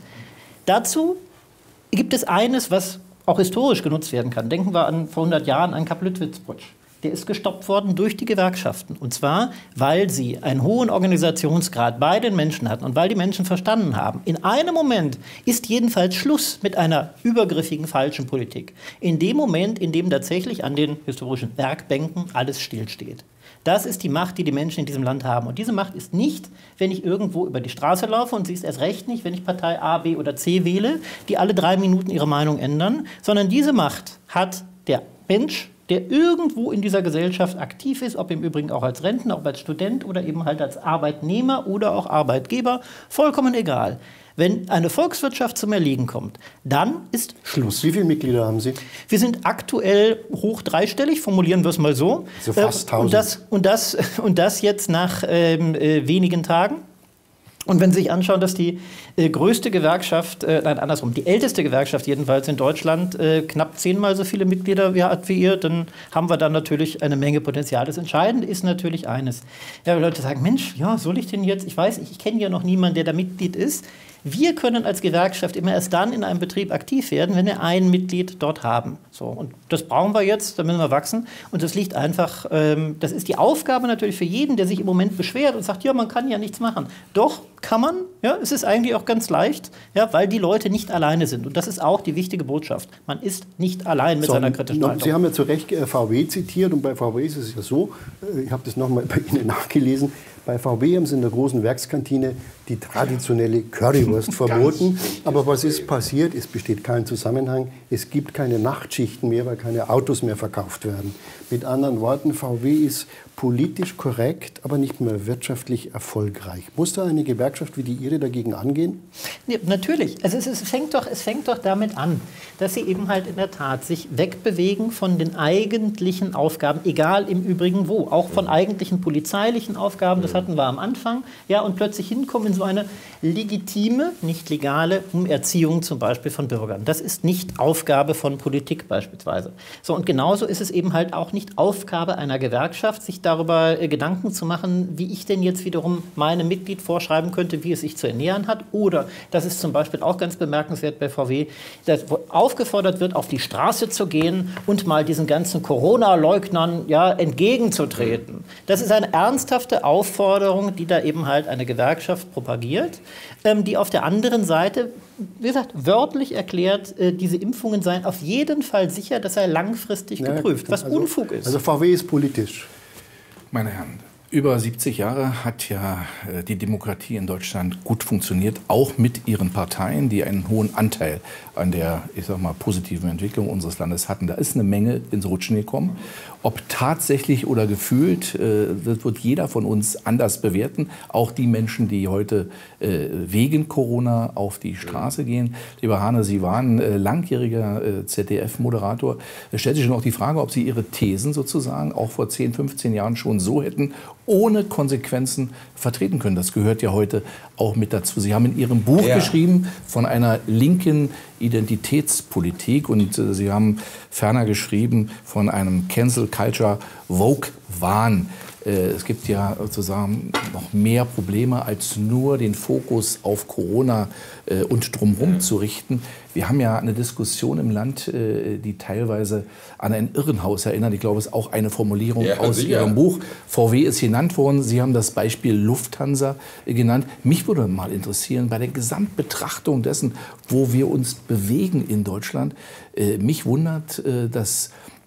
Dazu gibt es eines, was auch historisch genutzt werden kann. Denken wir an vor hundert Jahren an Kapp-Lüttwitz-Putsch. Der ist gestoppt worden durch die Gewerkschaften. Und zwar, weil sie einen hohen Organisationsgrad bei den Menschen hatten und weil die Menschen verstanden haben, in einem Moment ist jedenfalls Schluss mit einer übergriffigen, falschen Politik. In dem Moment, in dem tatsächlich an den historischen Werkbänken alles stillsteht. Das ist die Macht, die die Menschen in diesem Land haben. Und diese Macht ist nicht, wenn ich irgendwo über die Straße laufe, und sie ist erst recht nicht, wenn ich Partei A, B oder C wähle, die alle drei Minuten ihre Meinung ändern, sondern diese Macht hat der Mensch, der irgendwo in dieser Gesellschaft aktiv ist, ob im Übrigen auch als Rentner, ob als Student oder eben halt als Arbeitnehmer oder auch Arbeitgeber, vollkommen egal. Wenn eine Volkswirtschaft zum Erliegen kommt, dann ist Schluss. Wie viele Mitglieder haben Sie? Wir sind aktuell hoch dreistellig, formulieren wir es mal so. Also fast tausend. Und das, und das, und das jetzt nach ähm, äh, wenigen Tagen. Und wenn Sie sich anschauen, dass die äh, größte Gewerkschaft, äh, nein, andersrum, die älteste Gewerkschaft jedenfalls in Deutschland äh, knapp zehnmal so viele Mitglieder hat wie ihr, dann haben wir dann natürlich eine Menge Potenzial. Das Entscheidende ist natürlich eines. Ja, Leute sagen, Mensch, ja, soll ich denn jetzt, ich weiß, ich, ich kenne ja noch niemanden, der da Mitglied ist. Wir können als Gewerkschaft immer erst dann in einem Betrieb aktiv werden, wenn wir ein Mitglied dort haben. So, und das brauchen wir jetzt, da müssen wir wachsen. Und das liegt einfach, ähm, das ist die Aufgabe natürlich für jeden, der sich im Moment beschwert und sagt, ja, man kann ja nichts machen. Doch, kann man, ja, es ist eigentlich auch ganz leicht, ja, weil die Leute nicht alleine sind. Und das ist auch die wichtige Botschaft. Man ist nicht allein mit so, seiner kritischen Haltung. Sie haben ja zu Recht V W zitiert und bei V W ist es ja so, ich habe das nochmal bei Ihnen nachgelesen, bei V W haben sie in der großen Werkskantine die traditionelle Currywurst verboten. Aber was ist passiert? Es besteht kein Zusammenhang. Es gibt keine Nachtschichten mehr, weil keine Autos mehr verkauft werden. Mit anderen Worten, V W ist politisch korrekt, aber nicht mehr wirtschaftlich erfolgreich. Muss da eine Gewerkschaft wie die Ihre dagegen angehen? Ja, natürlich. Also es, es, fängt doch, es fängt doch damit an, dass sie eben halt in der Tat sich wegbewegen von den eigentlichen Aufgaben, egal im Übrigen wo, auch von eigentlichen polizeilichen Aufgaben, das hatten wir am Anfang, ja, und plötzlich hinkommen in so eine legitime, nicht legale Umerziehung zum Beispiel von Bürgern. Das ist nicht Aufgabe von Politik beispielsweise. So, und genauso ist es eben halt auch nicht Aufgabe einer Gewerkschaft, sich darüber äh, Gedanken zu machen, wie ich denn jetzt wiederum meinem Mitglied vorschreiben könnte, wie es sich zu ernähren hat. Oder, das ist zum Beispiel auch ganz bemerkenswert bei V W, dass aufgefordert wird, auf die Straße zu gehen und mal diesen ganzen Corona-Leugnern ja, entgegenzutreten. Das ist eine ernsthafte Aufforderung, die da eben halt eine Gewerkschaft propagiert, ähm, die auf der anderen Seite, wie gesagt, wörtlich erklärt, äh, diese Impfungen seien auf jeden Fall sicher, dass er langfristig ja, geprüft, was also, Unfug ist. Also V W ist politisch. Meine Herren, über siebzig Jahre hat ja äh, die Demokratie in Deutschland gut funktioniert, auch mit ihren Parteien, die einen hohen Anteil an der, ich sag mal, positiven Entwicklung unseres Landes hatten. Da ist eine Menge ins Rutschen gekommen. Ob tatsächlich oder gefühlt, äh, das wird jeder von uns anders bewerten. Auch die Menschen, die heute äh, wegen Corona auf die Straße gehen. Lieber Hane, Sie waren äh, langjähriger äh, Z D F-Moderator. Es stellt sich schon auch die Frage, ob Sie Ihre Thesen sozusagen auch vor zehn, fünfzehn Jahren schon so hätten, ohne Konsequenzen vertreten können. Das gehört ja heute auch mit dazu. Sie haben in Ihrem Buch ja. geschrieben von einer linken Identitätspolitik und äh, Sie haben ferner geschrieben von einem Cancel Culture Woke Wahn. Äh, es gibt ja sozusagen noch mehr Probleme, als nur den Fokus auf Corona äh, und drumherum zu richten. Wir haben ja eine Diskussion im Land, äh, die teilweise an ein Irrenhaus erinnert. Ich glaube, es ist auch eine Formulierung ja, aus sicher. Ihrem Buch. V W ist genannt worden. Sie haben das Beispiel Lufthansa äh, genannt. Mich würde mal interessieren, bei der Gesamtbetrachtung dessen, wo wir uns bewegen in Deutschland, äh, mich wundert, äh, dass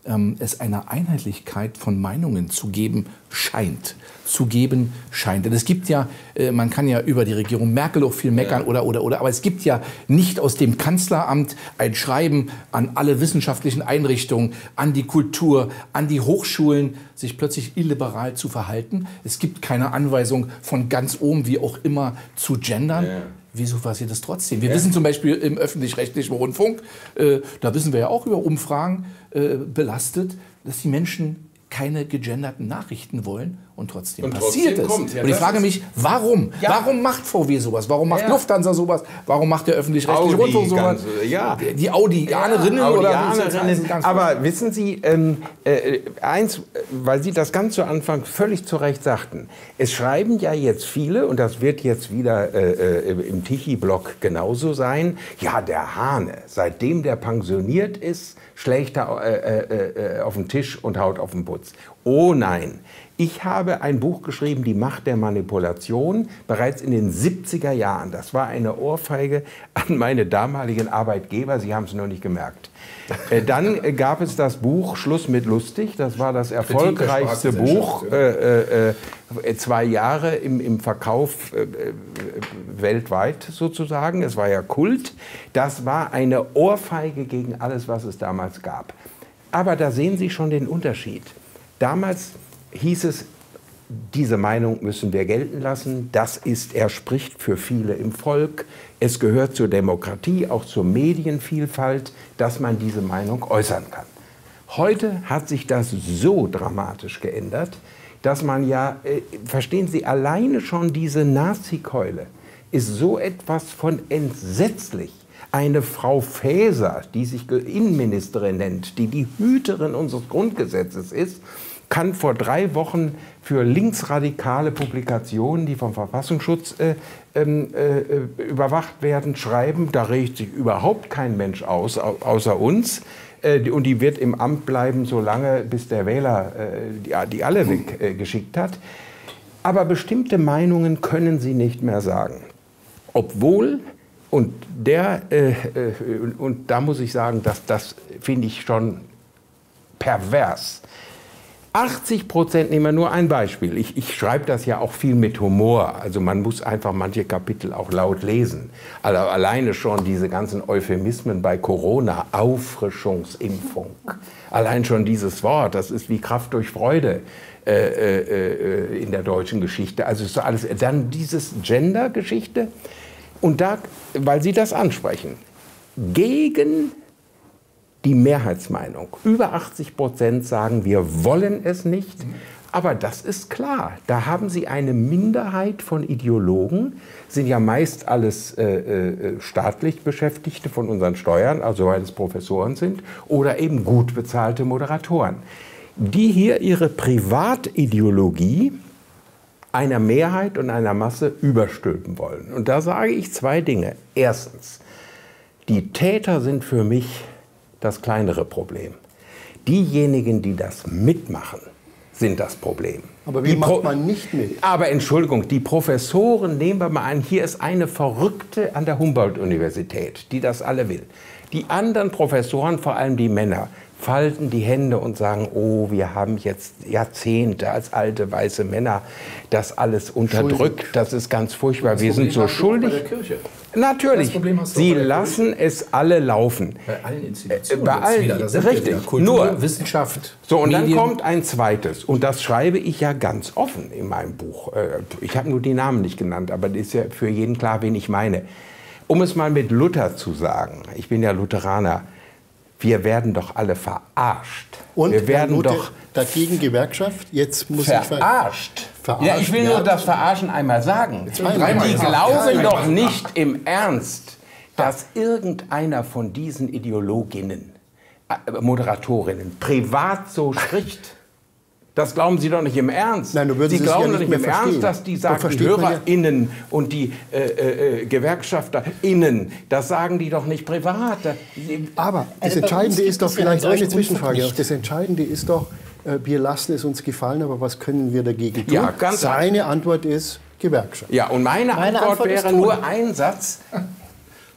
ähm, es eine Einheitlichkeit von Meinungen zu geben scheint. Zu geben scheint. Denn es gibt ja, äh, man kann ja über die Regierung Merkel auch viel meckern ja. oder, oder, oder, aber es gibt ja nicht aus dem Kanzleramt ein Schreiben an alle wissenschaftlichen Einrichtungen, an die Kultur, an die Hochschulen, sich plötzlich illiberal zu verhalten. Es gibt keine Anweisung von ganz oben, wie auch immer, zu gendern. Ja. Wieso passiert das trotzdem? Wir ja. wissen zum Beispiel im öffentlich-rechtlichen Rundfunk, äh, da wissen wir ja auch über Umfragen äh, belastet, dass die Menschen keine gegenderten Nachrichten wollen und trotzdem und passiert trotzdem es. Kommt. Ja, und ich frage mich, warum? Ja. Warum macht V W sowas? Warum macht ja. Lufthansa sowas? Warum macht der öffentlich-rechtliche Rundfunk sowas? Ganze, ja. Die Audianerinnen ja, oder Audianerinnen. Aber wissen Sie, ähm, äh, eins, weil Sie das ganz zu Anfang völlig zu Recht sagten, es schreiben ja jetzt viele, und das wird jetzt wieder äh, im Tichy-Blog genauso sein, ja, der Hahne, seitdem der pensioniert ist, schlägt er äh, äh, auf den Tisch und haut auf den Putz. Oh nein, ich habe ein Buch geschrieben, Die Macht der Manipulation, bereits in den siebziger Jahren. Das war eine Ohrfeige an meine damaligen Arbeitgeber, Sie haben es noch nicht gemerkt. Äh, dann gab es das Buch Schluss mit lustig, das war das erfolgreichste Buch, äh, äh, zwei Jahre im, im Verkauf äh, weltweit sozusagen, es war ja Kult. Das war eine Ohrfeige gegen alles, was es damals gab. Aber da sehen Sie schon den Unterschied. Damals hieß es, diese Meinung müssen wir gelten lassen, das ist, er spricht für viele im Volk, es gehört zur Demokratie, auch zur Medienvielfalt, dass man diese Meinung äußern kann. Heute hat sich das so dramatisch geändert, dass man ja, äh, verstehen Sie, alleine schon diese Nazi-Keule ist so etwas von entsetzlich. Eine Frau Faeser, die sich Innenministerin nennt, die die Hüterin unseres Grundgesetzes ist, kann vor drei Wochen für linksradikale Publikationen, die vom Verfassungsschutz äh, äh, überwacht werden, schreiben. Da regt sich überhaupt kein Mensch aus, außer uns. Äh, und die wird im Amt bleiben, solange bis der Wähler äh, die, die alle weggeschickt äh, hat. Aber bestimmte Meinungen können sie nicht mehr sagen. Obwohl, und, der, äh, äh, und da muss ich sagen, dass, das finde ich schon pervers. achtzig Prozent, nehmen wir nur ein Beispiel. Ich, ich schreibe das ja auch viel mit Humor. Also man muss einfach manche Kapitel auch laut lesen. Also alleine schon diese ganzen Euphemismen bei Corona, Auffrischungsimpfung. Allein schon dieses Wort, das ist wie Kraft durch Freude äh, äh, in der deutschen Geschichte. Also ist so alles. Dann dieses Gender-Geschichte. Und da, weil Sie das ansprechen, gegen die Mehrheitsmeinung. Über achtzig Prozent sagen, wir wollen es nicht. Aber das ist klar. Da haben Sie eine Minderheit von Ideologen, sind ja meist alles äh, äh, staatlich Beschäftigte von unseren Steuern, also weil es Professoren sind, oder eben gut bezahlte Moderatoren, die hier ihre Privatideologie einer Mehrheit und einer Masse überstülpen wollen. Und da sage ich zwei Dinge. Erstens, die Täter sind für mich das kleinere Problem. Diejenigen, die das mitmachen, sind das Problem. Aber wie die macht man nicht mit? Aber Entschuldigung, die Professoren, nehmen wir mal an, hier ist eine Verrückte an der Humboldt-Universität, die das alle will. Die anderen Professoren, vor allem die Männer, falten die Hände und sagen, oh, wir haben jetzt Jahrzehnte als alte weiße Männer das alles unterdrückt, das ist ganz furchtbar, wir sind so schuldig. Bei der Kirche. Natürlich, sie lassen es alle laufen. Bei allen Institutionen. Bei allen, richtig, Kultur, nur Wissenschaft. So, und Medien. Dann kommt ein zweites, und das schreibe ich ja ganz offen in meinem Buch. Ich habe nur die Namen nicht genannt, aber das ist ja für jeden klar, wen ich meine. Um es mal mit Luther zu sagen, ich bin ja Lutheraner, wir werden doch alle verarscht. Und wir werden Luther doch dagegen Gewerkschaft. Jetzt muss verarscht. Ich verarscht. Ja, ich will nur das Verarschen einmal sagen. Die glauben doch nicht im Ernst, dass irgendeiner von diesen Ideologinnen, äh, Moderatorinnen, privat so spricht. Das glauben Sie doch nicht im Ernst. Nein, du würdest Sie glauben es ja doch nicht, nicht im mehr Ernst, verstehen. dass die sagen, die HörerInnen und die äh, äh, GewerkschafterInnen, das sagen die doch nicht privat. Aber das Also bei Entscheidende uns ist doch gibt es ja vielleicht einen eine solchen Zwischenfrage. Unfug nicht. Das Entscheidende ist doch, äh, wir lassen es uns gefallen, aber was können wir dagegen tun? Ja, ganz Seine Antwort ist Gewerkschaft. Ja, und meine, Meine Antwort, Antwort ist wäre tun. nur ein Satz.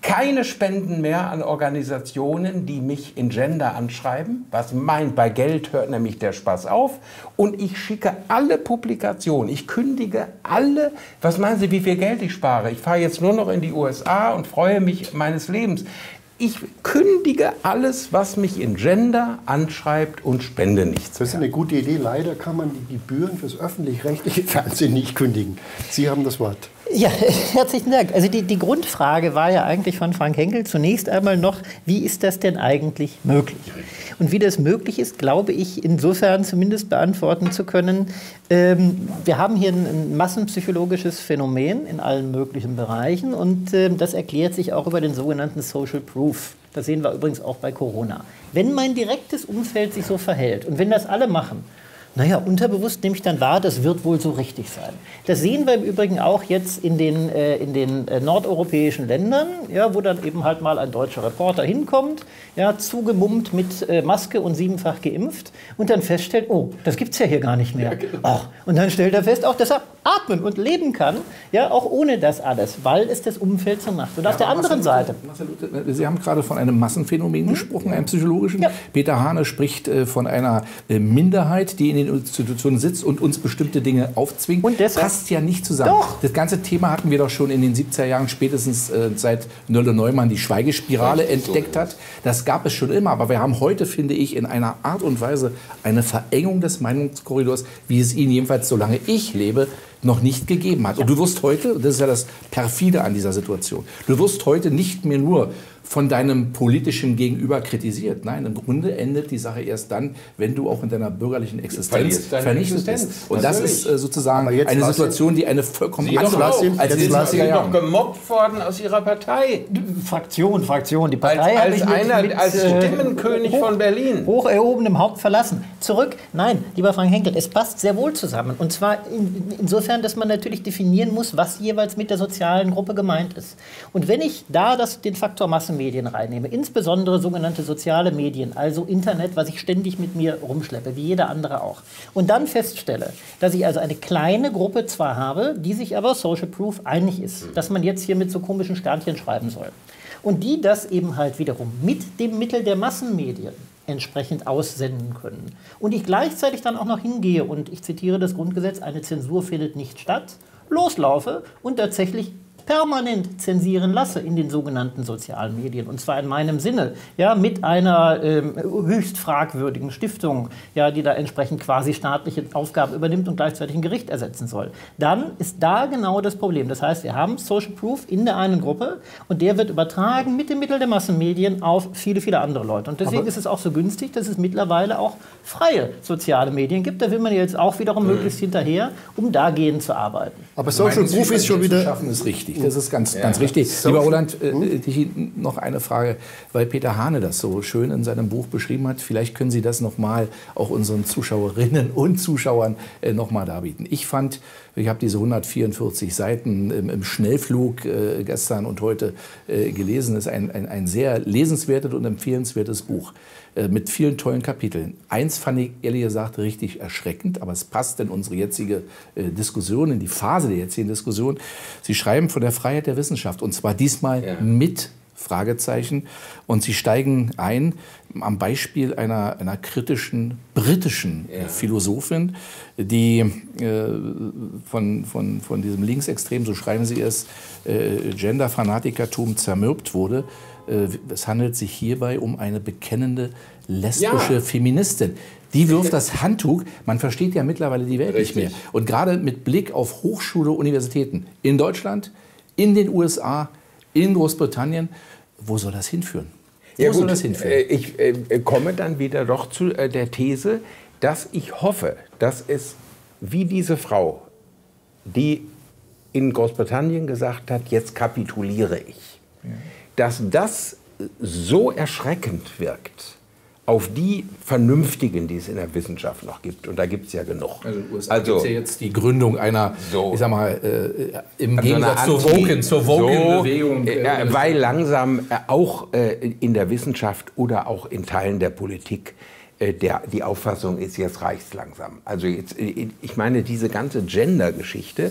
keine Spenden mehr an Organisationen, die mich in Gender anschreiben. Was meint, bei Geld hört nämlich der Spaß auf. Und ich schicke alle Publikationen, ich kündige alle. Was meinen Sie, wie viel Geld ich spare? Ich fahre jetzt nur noch in die U S A und freue mich meines Lebens. Ich kündige alles, was mich in Gender anschreibt und spende nichts. Das ist eine gute Idee. Leider kann man die Gebühren fürs öffentlich-rechtliche Fernsehen nicht kündigen. Sie haben das Wort. Ja, herzlichen Dank. Also die, die Grundfrage war ja eigentlich von Frank Henkel zunächst einmal noch, wie ist das denn eigentlich möglich? Und wie das möglich ist, glaube ich, insofern zumindest beantworten zu können. Ähm, wir haben hier ein, ein massenpsychologisches Phänomen in allen möglichen Bereichen und ähm, das erklärt sich auch über den sogenannten Social Proof. Das sehen wir übrigens auch bei Corona. Wenn mein direktes Umfeld sich so verhält und wenn das alle machen, naja, unterbewusst nehme ich dann wahr, das wird wohl so richtig sein. Das sehen wir im Übrigen auch jetzt in den, äh, in den äh, nordeuropäischen Ländern, ja, wo dann eben halt mal ein deutscher Reporter hinkommt, ja, zugemummt mit äh, Maske und siebenfach geimpft und dann feststellt, oh, das gibt es ja hier gar nicht mehr. Ja, genau. Ach, und dann stellt er fest, auch, dass er atmen und leben kann, ja, auch ohne das alles, weil es das Umfeld so macht. Und ja, auf der anderen Seite... Marcel, Sie haben gerade von einem Massenphänomen hm? gesprochen, einem psychologischen. Ja. Peter Hane spricht äh, von einer äh, Minderheit, die in den Institutionen sitzt und uns bestimmte Dinge aufzwingt. Und das passt ja nicht zusammen. Doch. Das ganze Thema hatten wir doch schon in den siebziger Jahren, spätestens äh, seit Nölle Neumann die Schweigespirale ja, entdeckt so hat. Das gab es schon immer, aber wir haben heute, finde ich, in einer Art und Weise eine Verengung des Meinungskorridors, wie es ihn jedenfalls, solange ich lebe, noch nicht gegeben hat. Und du wirst heute, das ist ja das Perfide an dieser Situation, du wirst heute nicht mehr nur von deinem politischen Gegenüber kritisiert. Nein, im Grunde endet die Sache erst dann, wenn du auch in deiner bürgerlichen Existenz vernichtet bist. Und das ist äh, sozusagen eine Situation, die eine vollkommen andere ist als Sie sind doch gemobbt worden aus Ihrer Partei. Fraktion, Fraktion. Die Partei als, als mit, einer, mit, als Stimmenkönig hoch, von Berlin. Hoch erhobenem Haupt verlassen. Zurück. Nein, lieber Frank Henkel, es passt sehr wohl zusammen. Und zwar in, insofern, dass man natürlich definieren muss, was jeweils mit der sozialen Gruppe gemeint ist. Und wenn ich da das, den Faktor Massen Medien reinnehme, insbesondere sogenannte soziale Medien, also Internet, was ich ständig mit mir rumschleppe, wie jeder andere auch. Und dann feststelle, dass ich also eine kleine Gruppe zwar habe, die sich aber Social Proof einig ist, dass man jetzt hier mit so komischen Sternchen schreiben soll. Und die das eben halt wiederum mit dem Mittel der Massenmedien entsprechend aussenden können. Und ich gleichzeitig dann auch noch hingehe und, ich zitiere das Grundgesetz, eine Zensur findet nicht statt, loslaufe und tatsächlich permanent zensieren lasse in den sogenannten sozialen Medien. Und zwar in meinem Sinne, ja, mit einer ähm, höchst fragwürdigen Stiftung, ja, die da entsprechend quasi staatliche Aufgaben übernimmt und gleichzeitig ein Gericht ersetzen soll. Dann ist da genau das Problem. Das heißt, wir haben Social Proof in der einen Gruppe und der wird übertragen mit dem Mittel der Massenmedien auf viele, viele andere Leute. Und deswegen Aber ist es auch so günstig, dass es mittlerweile auch freie soziale Medien gibt. Da will man jetzt auch wiederum mhm. möglichst hinterher, um dagegen zu arbeiten. Aber Social Proof ist schon wieder... Schaffen ist richtig. Das ist ganz, ja. ganz richtig. So. Lieber Roland, äh, noch eine Frage, weil Peter Hane das so schön in seinem Buch beschrieben hat. Vielleicht können Sie das noch mal auch unseren Zuschauerinnen und Zuschauern äh, noch mal darbieten. Ich fand, ich habe diese hundertvierundvierzig Seiten im, im Schnellflug äh, gestern und heute äh, gelesen. Das ist ein, ein, ein sehr lesenswertes und empfehlenswertes Buch äh, mit vielen tollen Kapiteln. Eins fand ich ehrlich gesagt richtig erschreckend, aber es passt in unsere jetzige äh, Diskussion, in die Phase der jetzigen Diskussion. Sie schreiben von der Freiheit der Wissenschaft und zwar diesmal ja. mit Fragezeichen. Und Sie steigen ein am Beispiel einer, einer kritischen britischen ja. Philosophin, die äh, von, von, von diesem Linksextrem, so schreiben Sie es, äh, Genderfanatikertum zermürbt wurde. Äh, es handelt sich hierbei um eine bekennende lesbische ja. Feministin. Die wirft das Handtuch, man versteht ja mittlerweile die Welt Richtig. nicht mehr. Und gerade mit Blick auf Hochschule, Universitäten in Deutschland, in den U S A, in Großbritannien, wo soll das hinführen? Wo ja, soll gut, das hinführen? Äh, ich äh, komme dann wieder doch zu äh, der These, dass ich hoffe, dass es wie diese Frau, die in Großbritannien gesagt hat, jetzt kapituliere ich, ja. dass das so erschreckend wirkt auf die Vernünftigen, die es in der Wissenschaft noch gibt. Und da gibt es ja genug. Also in den U S A also, gibt es ja jetzt die Gründung einer, so, ich sag mal, äh, im also Gegensatz zur Woken, zur Woken-Bewegung. So, äh, weil langsam äh, auch äh, in der Wissenschaft oder auch in Teilen der Politik äh, der, die Auffassung ist, jetzt reicht's langsam. Also jetzt, äh, ich meine, diese ganze Gender-Geschichte,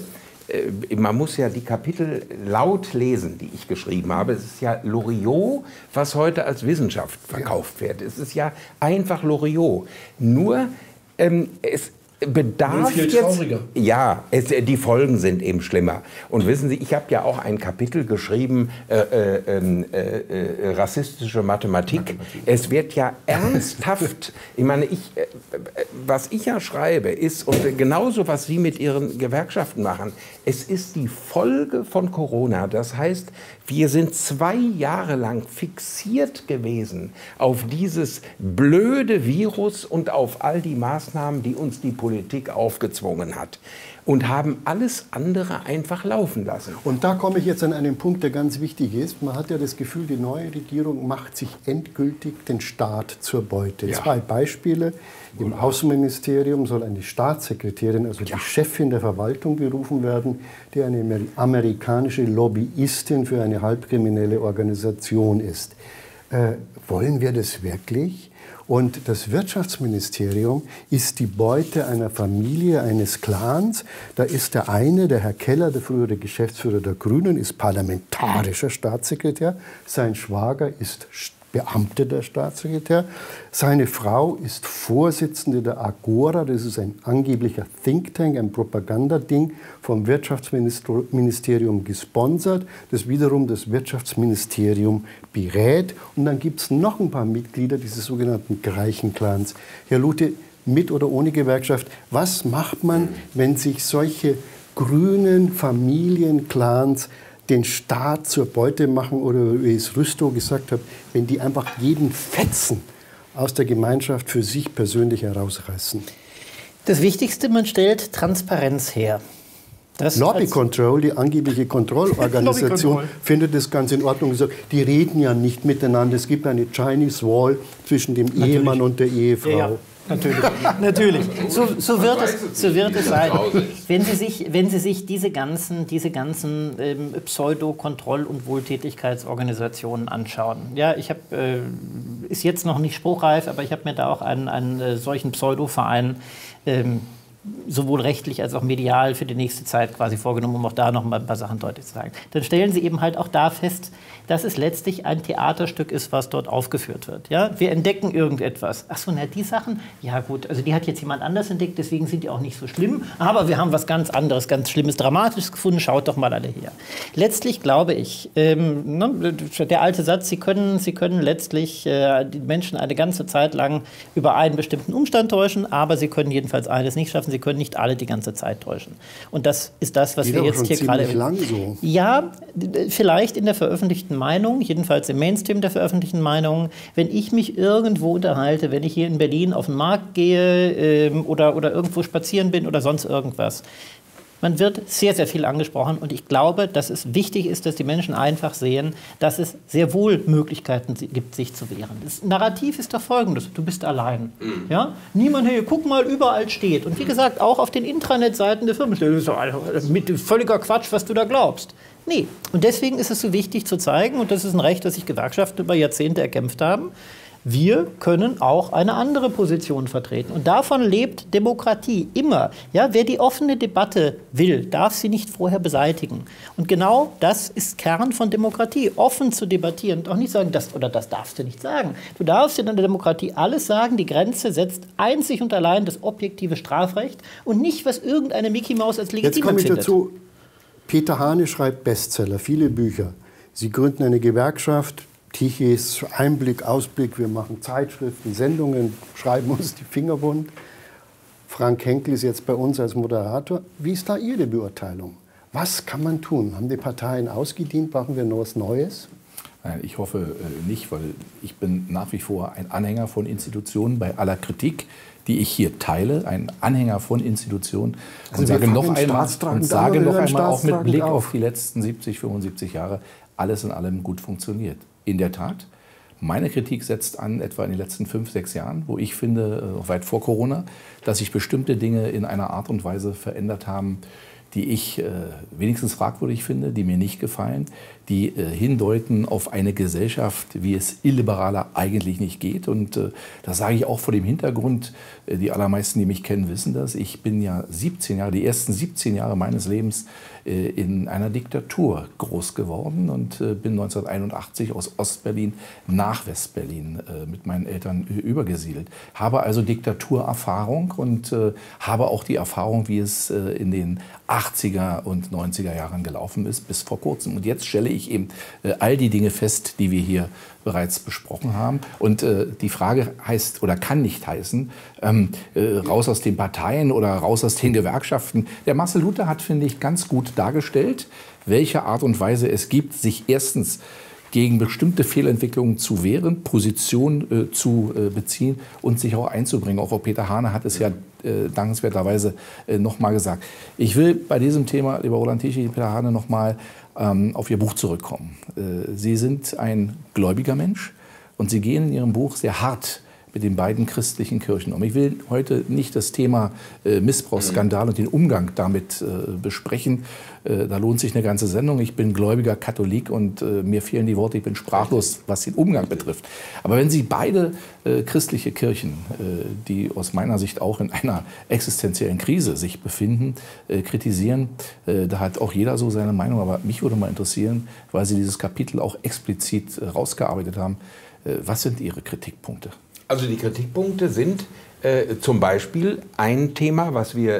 äh, man muss ja die Kapitel laut lesen, die ich geschrieben habe. Es ist ja Loriot, was heute als Wissenschaft verkauft wird. Es ist ja einfach Loriot. Nur ähm, es bedarf viel jetzt, trauriger. ja, es, die Folgen sind eben schlimmer. Und wissen Sie, ich habe ja auch ein Kapitel geschrieben, äh, äh, äh, äh, rassistische Mathematik. Mathematik. Es wird ja ernsthaft, ich meine, ich, äh, was ich ja schreibe, ist, und genauso was Sie mit Ihren Gewerkschaften machen, es ist die Folge von Corona. Das heißt, wir sind zwei Jahre lang fixiert gewesen auf dieses blöde Virus und auf all die Maßnahmen, die uns die Politik aufgezwungen hat. Und haben alles andere einfach laufen lassen. Und da komme ich jetzt an einen Punkt, der ganz wichtig ist. Man hat ja das Gefühl, die neue Regierung macht sich endgültig den Staat zur Beute. Ja. Zwei Beispiele. Im Außenministerium soll eine Staatssekretärin, also die ja. Chefin der Verwaltung, berufen werden, die eine amerikanische Lobbyistin für eine halbkriminelle Organisation ist. Äh, wollen wir das wirklich? Und das Wirtschaftsministerium ist die Beute einer Familie, eines Clans. Da ist der eine, der Herr Keller, der frühere Geschäftsführer der Grünen, ist parlamentarischer Staatssekretär. Sein Schwager ist beamteter Staatssekretär. Seine Frau ist Vorsitzende der Agora. Das ist ein angeblicher Think Tank, ein Propagandading vom Wirtschaftsministerium gesponsert, das wiederum das Wirtschaftsministerium berät. Und dann gibt es noch ein paar Mitglieder dieses sogenannten Greichen-Clans. Herr Lute, mit oder ohne Gewerkschaft, was macht man, wenn sich solche grünen Familienclans den Staat zur Beute machen oder, wie es Rüstow gesagt hat, wenn die einfach jeden Fetzen aus der Gemeinschaft für sich persönlich herausreißen? Das Wichtigste, man stellt Transparenz her. Das Lobby Control, die angebliche Kontrollorganisation, findet das ganz in Ordnung. Die reden ja nicht miteinander. Es gibt eine Chinese Wall zwischen dem Natürlich. Ehemann und der Ehefrau. Ja, ja. Natürlich, natürlich. So, so, wird es, so wird es sein. Wenn Sie sich, wenn Sie sich diese ganzen, diese ganzen ähm, Pseudo-Kontroll- und Wohltätigkeitsorganisationen anschauen. Ja, ich habe, äh, ist jetzt noch nicht spruchreif, aber ich habe mir da auch einen, einen äh, solchen Pseudo-Verein ähm, sowohl rechtlich als auch medial für die nächste Zeit quasi vorgenommen, um auch da noch mal ein paar Sachen deutlich zu sagen. Dann stellen Sie eben halt auch da fest, dass es letztlich ein Theaterstück ist, was dort aufgeführt wird. Ja? Wir entdecken irgendetwas. Ach so, na, die Sachen, ja gut, also die hat jetzt jemand anders entdeckt, deswegen sind die auch nicht so schlimm, aber wir haben was ganz anderes, ganz Schlimmes, Dramatisches gefunden, schaut doch mal alle her. Letztlich glaube ich, ähm, ne, der alte Satz, Sie können, Sie können letztlich äh, die Menschen eine ganze Zeit lang über einen bestimmten Umstand täuschen, aber Sie können jedenfalls eines nicht schaffen, Sie können nicht alle die ganze Zeit täuschen. Und das ist das, was Geht wir aber jetzt schon hier gerade... lang so. Ja, vielleicht in der veröffentlichten Meinung, jedenfalls im Mainstream der veröffentlichten Meinung. Wenn ich mich irgendwo unterhalte, wenn ich hier in Berlin auf den Markt gehe ähm, oder, oder irgendwo spazieren bin oder sonst irgendwas, man wird sehr, sehr viel angesprochen und ich glaube, dass es wichtig ist, dass die Menschen einfach sehen, dass es sehr wohl Möglichkeiten gibt, sich zu wehren. Das Narrativ ist doch folgendes, du bist allein. Ja? Niemand, hey, guck mal, überall steht. Und wie gesagt, auch auf den Intranet-Seiten der Firmen steht, das ist doch mit völliger Quatsch, was du da glaubst. Nee, und deswegen ist es so wichtig zu zeigen, und das ist ein Recht, das sich Gewerkschaften über Jahrzehnte erkämpft haben, wir können auch eine andere Position vertreten. Und davon lebt Demokratie immer. Ja, wer die offene Debatte will, darf sie nicht vorher beseitigen. Und genau das ist Kern von Demokratie, offen zu debattieren und auch nicht sagen, das oder das darfst du nicht sagen. Du darfst in der Demokratie alles sagen, die Grenze setzt einzig und allein das objektive Strafrecht und nicht, was irgendeine Mickey Maus als legitim Jetzt komme ich empfindet. dazu. Peter Hane schreibt Bestseller, viele Bücher. Sie gründen eine Gewerkschaft, Tichys Einblick, Ausblick, wir machen Zeitschriften, Sendungen, schreiben uns die Finger wund. Frank Henkel ist jetzt bei uns als Moderator. Wie ist da Ihre Beurteilung? Was kann man tun? Haben die Parteien ausgedient? Brauchen wir noch was Neues? Nein, ich hoffe äh, nicht, weil ich bin nach wie vor ein Anhänger von Institutionen bei aller Kritik, die ich hier teile, ein Anhänger von Institutionen. Und also sage noch einmal, und sage noch einmal auch mit Blick auf. auf die letzten siebzig, fünfundsiebzig Jahre, alles in allem gut funktioniert. In der Tat, meine Kritik setzt an, etwa in den letzten fünf, sechs Jahren, wo ich finde, weit vor Corona, dass sich bestimmte Dinge in einer Art und Weise verändert haben, die ich äh, wenigstens fragwürdig finde, die mir nicht gefallen, die äh, hindeuten auf eine Gesellschaft, wie es illiberaler eigentlich nicht geht. Und äh, das sage ich auch vor dem Hintergrund, äh, die allermeisten, die mich kennen, wissen das. Ich bin ja siebzehn Jahre, die ersten siebzehn Jahre meines Lebens äh, in einer Diktatur groß geworden und äh, bin neunzehnhunderteinundachtzig aus Ostberlin nach Westberlin äh, mit meinen Eltern äh, übergesiedelt. Habe also Diktaturerfahrung und äh, habe auch die Erfahrung, wie es äh, in den achtziger und neunziger Jahren gelaufen ist, bis vor kurzem. Und jetzt stelle ich eben äh, all die Dinge fest, die wir hier bereits besprochen haben. Und äh, die Frage heißt oder kann nicht heißen, ähm, äh, raus aus den Parteien oder raus aus den Gewerkschaften. Der Marcel Luther hat, finde ich, ganz gut dargestellt, welche Art und Weise es gibt, sich erstens gegen bestimmte Fehlentwicklungen zu wehren, Position äh, zu äh, beziehen und sich auch einzubringen. Auch Peter Hane hat es ja äh, dankenswerterweise äh, noch mal gesagt. Ich will bei diesem Thema, lieber Roland Tichy, Peter Hane, noch mal ähm, auf Ihr Buch zurückkommen. Äh, Sie sind ein gläubiger Mensch und Sie gehen in Ihrem Buch sehr hart mit den beiden christlichen Kirchen um. Ich will heute nicht das Thema äh, Missbrauchsskandal und den Umgang damit äh, besprechen. Äh, da lohnt sich eine ganze Sendung. Ich bin gläubiger Katholik und äh, mir fehlen die Worte, ich bin sprachlos, was den Umgang betrifft. Aber wenn Sie beide äh, christliche Kirchen, äh, die aus meiner Sicht auch in einer existenziellen Krise sich befinden, äh, kritisieren, äh, da hat auch jeder so seine Meinung. Aber mich würde mal interessieren, weil Sie dieses Kapitel auch explizit äh, rausgearbeitet haben, äh, was sind Ihre Kritikpunkte? Also die Kritikpunkte sind äh, zum Beispiel ein Thema, was wir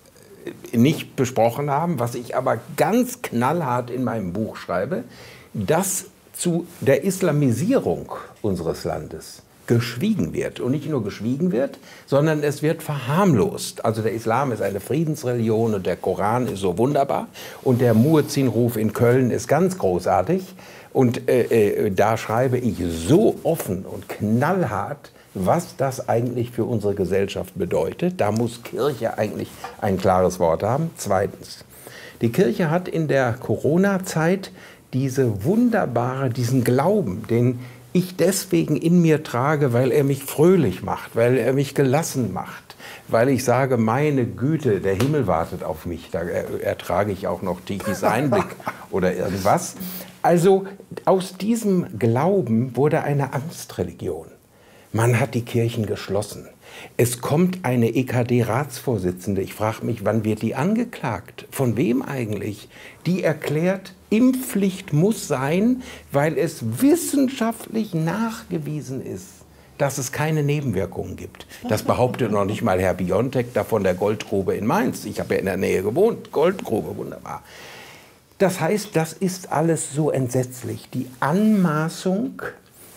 nicht besprochen haben, was ich aber ganz knallhart in meinem Buch schreibe, dass zu der Islamisierung unseres Landes geschwiegen wird. Und nicht nur geschwiegen wird, sondern es wird verharmlost. Also der Islam ist eine Friedensreligion und der Koran ist so wunderbar. Und der Muezzin-Ruf in Köln ist ganz großartig. Und äh, äh, da schreibe ich so offen und knallhart, was das eigentlich für unsere Gesellschaft bedeutet. Da muss Kirche eigentlich ein klares Wort haben. Zweitens, die Kirche hat in der Corona-Zeit diese wunderbare, diesen Glauben, den ich deswegen in mir trage, weil er mich fröhlich macht, weil er mich gelassen macht, weil ich sage, meine Güte, der Himmel wartet auf mich, da ertrage ich auch noch Tichys Einblick oder irgendwas. Also aus diesem Glauben wurde eine Angstreligion. Man hat die Kirchen geschlossen. Es kommt eine E K D-Ratsvorsitzende. Ich frage mich, wann wird die angeklagt? Von wem eigentlich? Die erklärt, Impfpflicht muss sein, weil es wissenschaftlich nachgewiesen ist, dass es keine Nebenwirkungen gibt. Das behauptet noch nicht mal Herr Biontech da von der Goldgrube in Mainz. Ich habe ja in der Nähe gewohnt. Goldgrube, wunderbar. Das heißt, das ist alles so entsetzlich. Die Anmaßung,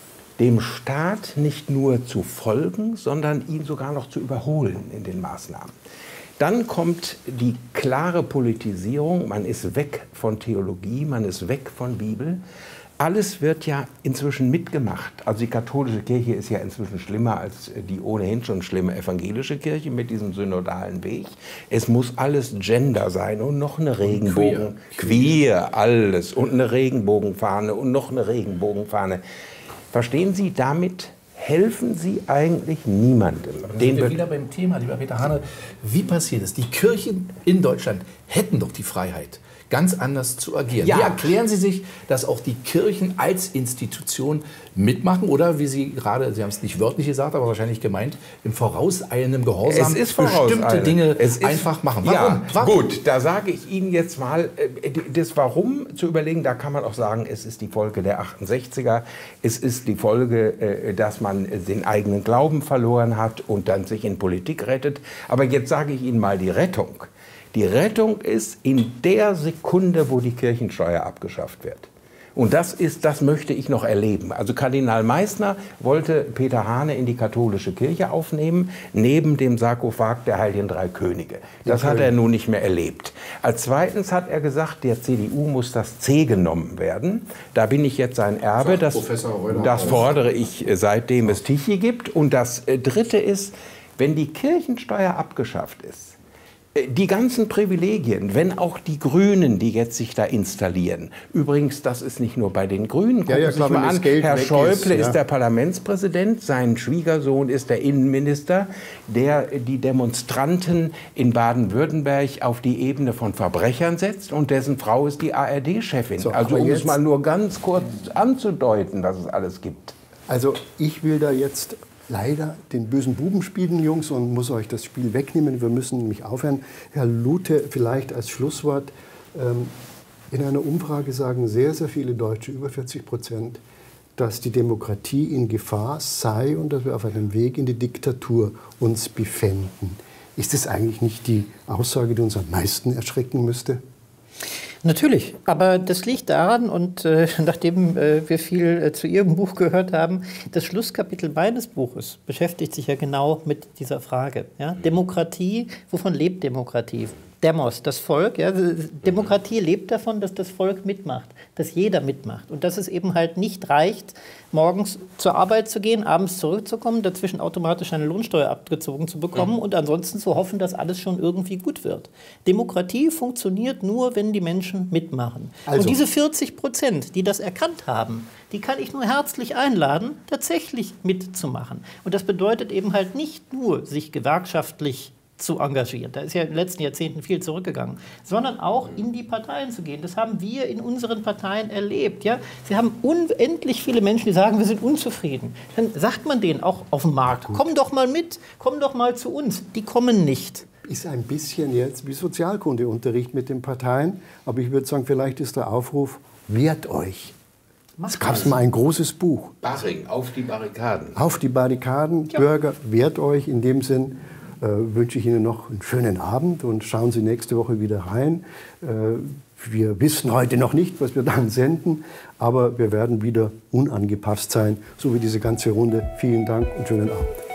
dem Staat nicht nur zu folgen, sondern ihn sogar noch zu überholen in den Maßnahmen. Dann kommt die klare Politisierung, man ist weg von Theologie, man ist weg von Bibel. Alles wird ja inzwischen mitgemacht. Also die katholische Kirche ist ja inzwischen schlimmer als die ohnehin schon schlimme evangelische Kirche mit diesem synodalen Weg. Es muss alles Gender sein und noch eine Regenbogen, queer, queer alles und eine Regenbogenfahne und noch eine Regenbogenfahne. Verstehen Sie, damit helfen Sie eigentlich niemandem. Da sind wir wieder beim Thema, lieber Peter Hane. Wie passiert es? Die Kirchen in Deutschland hätten doch die Freiheit, ganz anders zu agieren. Ja. Wie erklären Sie sich, dass auch die Kirchen als Institution mitmachen oder, wie Sie gerade, Sie haben es nicht wörtlich gesagt, aber wahrscheinlich gemeint, im vorauseilenden Gehorsam es ist bestimmte Dinge es ist, einfach machen? Warum? Ja, Warum? Gut, da sage ich Ihnen jetzt mal, das Warum zu überlegen, da kann man auch sagen, es ist die Folge der achtundsechziger, es ist die Folge, dass man den eigenen Glauben verloren hat und dann sich in Politik rettet. Aber jetzt sage ich Ihnen mal die Rettung. Die Rettung ist in der Sekunde, wo die Kirchensteuer abgeschafft wird. Und das ist, das möchte ich noch erleben. Also Kardinal Meissner wollte Peter Hane in die katholische Kirche aufnehmen, neben dem Sarkophag der Heiligen Drei Könige. Das hat er nun nicht mehr erlebt. Als zweitens hat er gesagt, der C D U muss das C genommen werden. Da bin ich jetzt sein Erbe. Das, das fordere ich, seitdem es Tichy gibt. Und das Dritte ist, wenn die Kirchensteuer abgeschafft ist, Die ganzen Privilegien, wenn auch die Grünen, die jetzt sich da installieren. Übrigens, das ist nicht nur bei den Grünen. Gucken ja, ja, Sie sich klar, mal an. Geld Herr Schäuble ist, ist, ja. ist der Parlamentspräsident, sein Schwiegersohn ist der Innenminister, der die Demonstranten in Baden-Württemberg auf die Ebene von Verbrechern setzt, und dessen Frau ist die A R D-Chefin. So, also um jetzt, es mal nur ganz kurz anzudeuten, dass es alles gibt. Also ich will da jetzt leider den bösen Buben spielen, Jungs, und muss euch das Spiel wegnehmen. Wir müssen nämlich aufhören. Herr Lute, vielleicht als Schlusswort. Ähm, in einer Umfrage sagen sehr, sehr viele Deutsche, über vierzig Prozent, dass die Demokratie in Gefahr sei und dass wir auf einem Weg in die Diktatur uns befänden. Ist das eigentlich nicht die Aussage, die uns am meisten erschrecken müsste? Natürlich, aber das liegt daran, und äh, nachdem äh, wir viel äh, zu Ihrem Buch gehört haben, das Schlusskapitel meines Buches beschäftigt sich ja genau mit dieser Frage. Ja? Demokratie, wovon lebt Demokratie? Demos, das Volk. Ja? Demokratie lebt davon, dass das Volk mitmacht, dass jeder mitmacht und dass es eben halt nicht reicht, morgens zur Arbeit zu gehen, abends zurückzukommen, dazwischen automatisch eine Lohnsteuer abgezogen zu bekommen mhm. und ansonsten zu hoffen, dass alles schon irgendwie gut wird. Demokratie funktioniert nur, wenn die Menschen mitmachen. Also. Und diese vierzig Prozent, die das erkannt haben, die kann ich nur herzlich einladen, tatsächlich mitzumachen. Und das bedeutet eben halt nicht nur, sich gewerkschaftlich zu engagieren. Da ist ja in den letzten Jahrzehnten viel zurückgegangen, sondern auch in die Parteien zu gehen. Das haben wir in unseren Parteien erlebt. Ja? Sie haben unendlich viele Menschen, die sagen, wir sind unzufrieden. Dann sagt man denen auch auf dem Markt, komm doch mal mit, komm doch mal zu uns. Die kommen nicht. Ist ein bisschen jetzt wie Sozialkundeunterricht mit den Parteien, aber ich würde sagen, vielleicht ist der Aufruf, wehrt euch. Es gab mal ein großes Buch. Baching, auf die Barrikaden. Auf die Barrikaden, ja. Bürger, wehrt euch. In dem Sinn Äh, wünsche ich Ihnen noch einen schönen Abend und schauen Sie nächste Woche wieder rein. Äh, wir wissen heute noch nicht, was wir dann senden, aber wir werden wieder unangepasst sein, so wie diese ganze Runde. Vielen Dank und schönen Abend.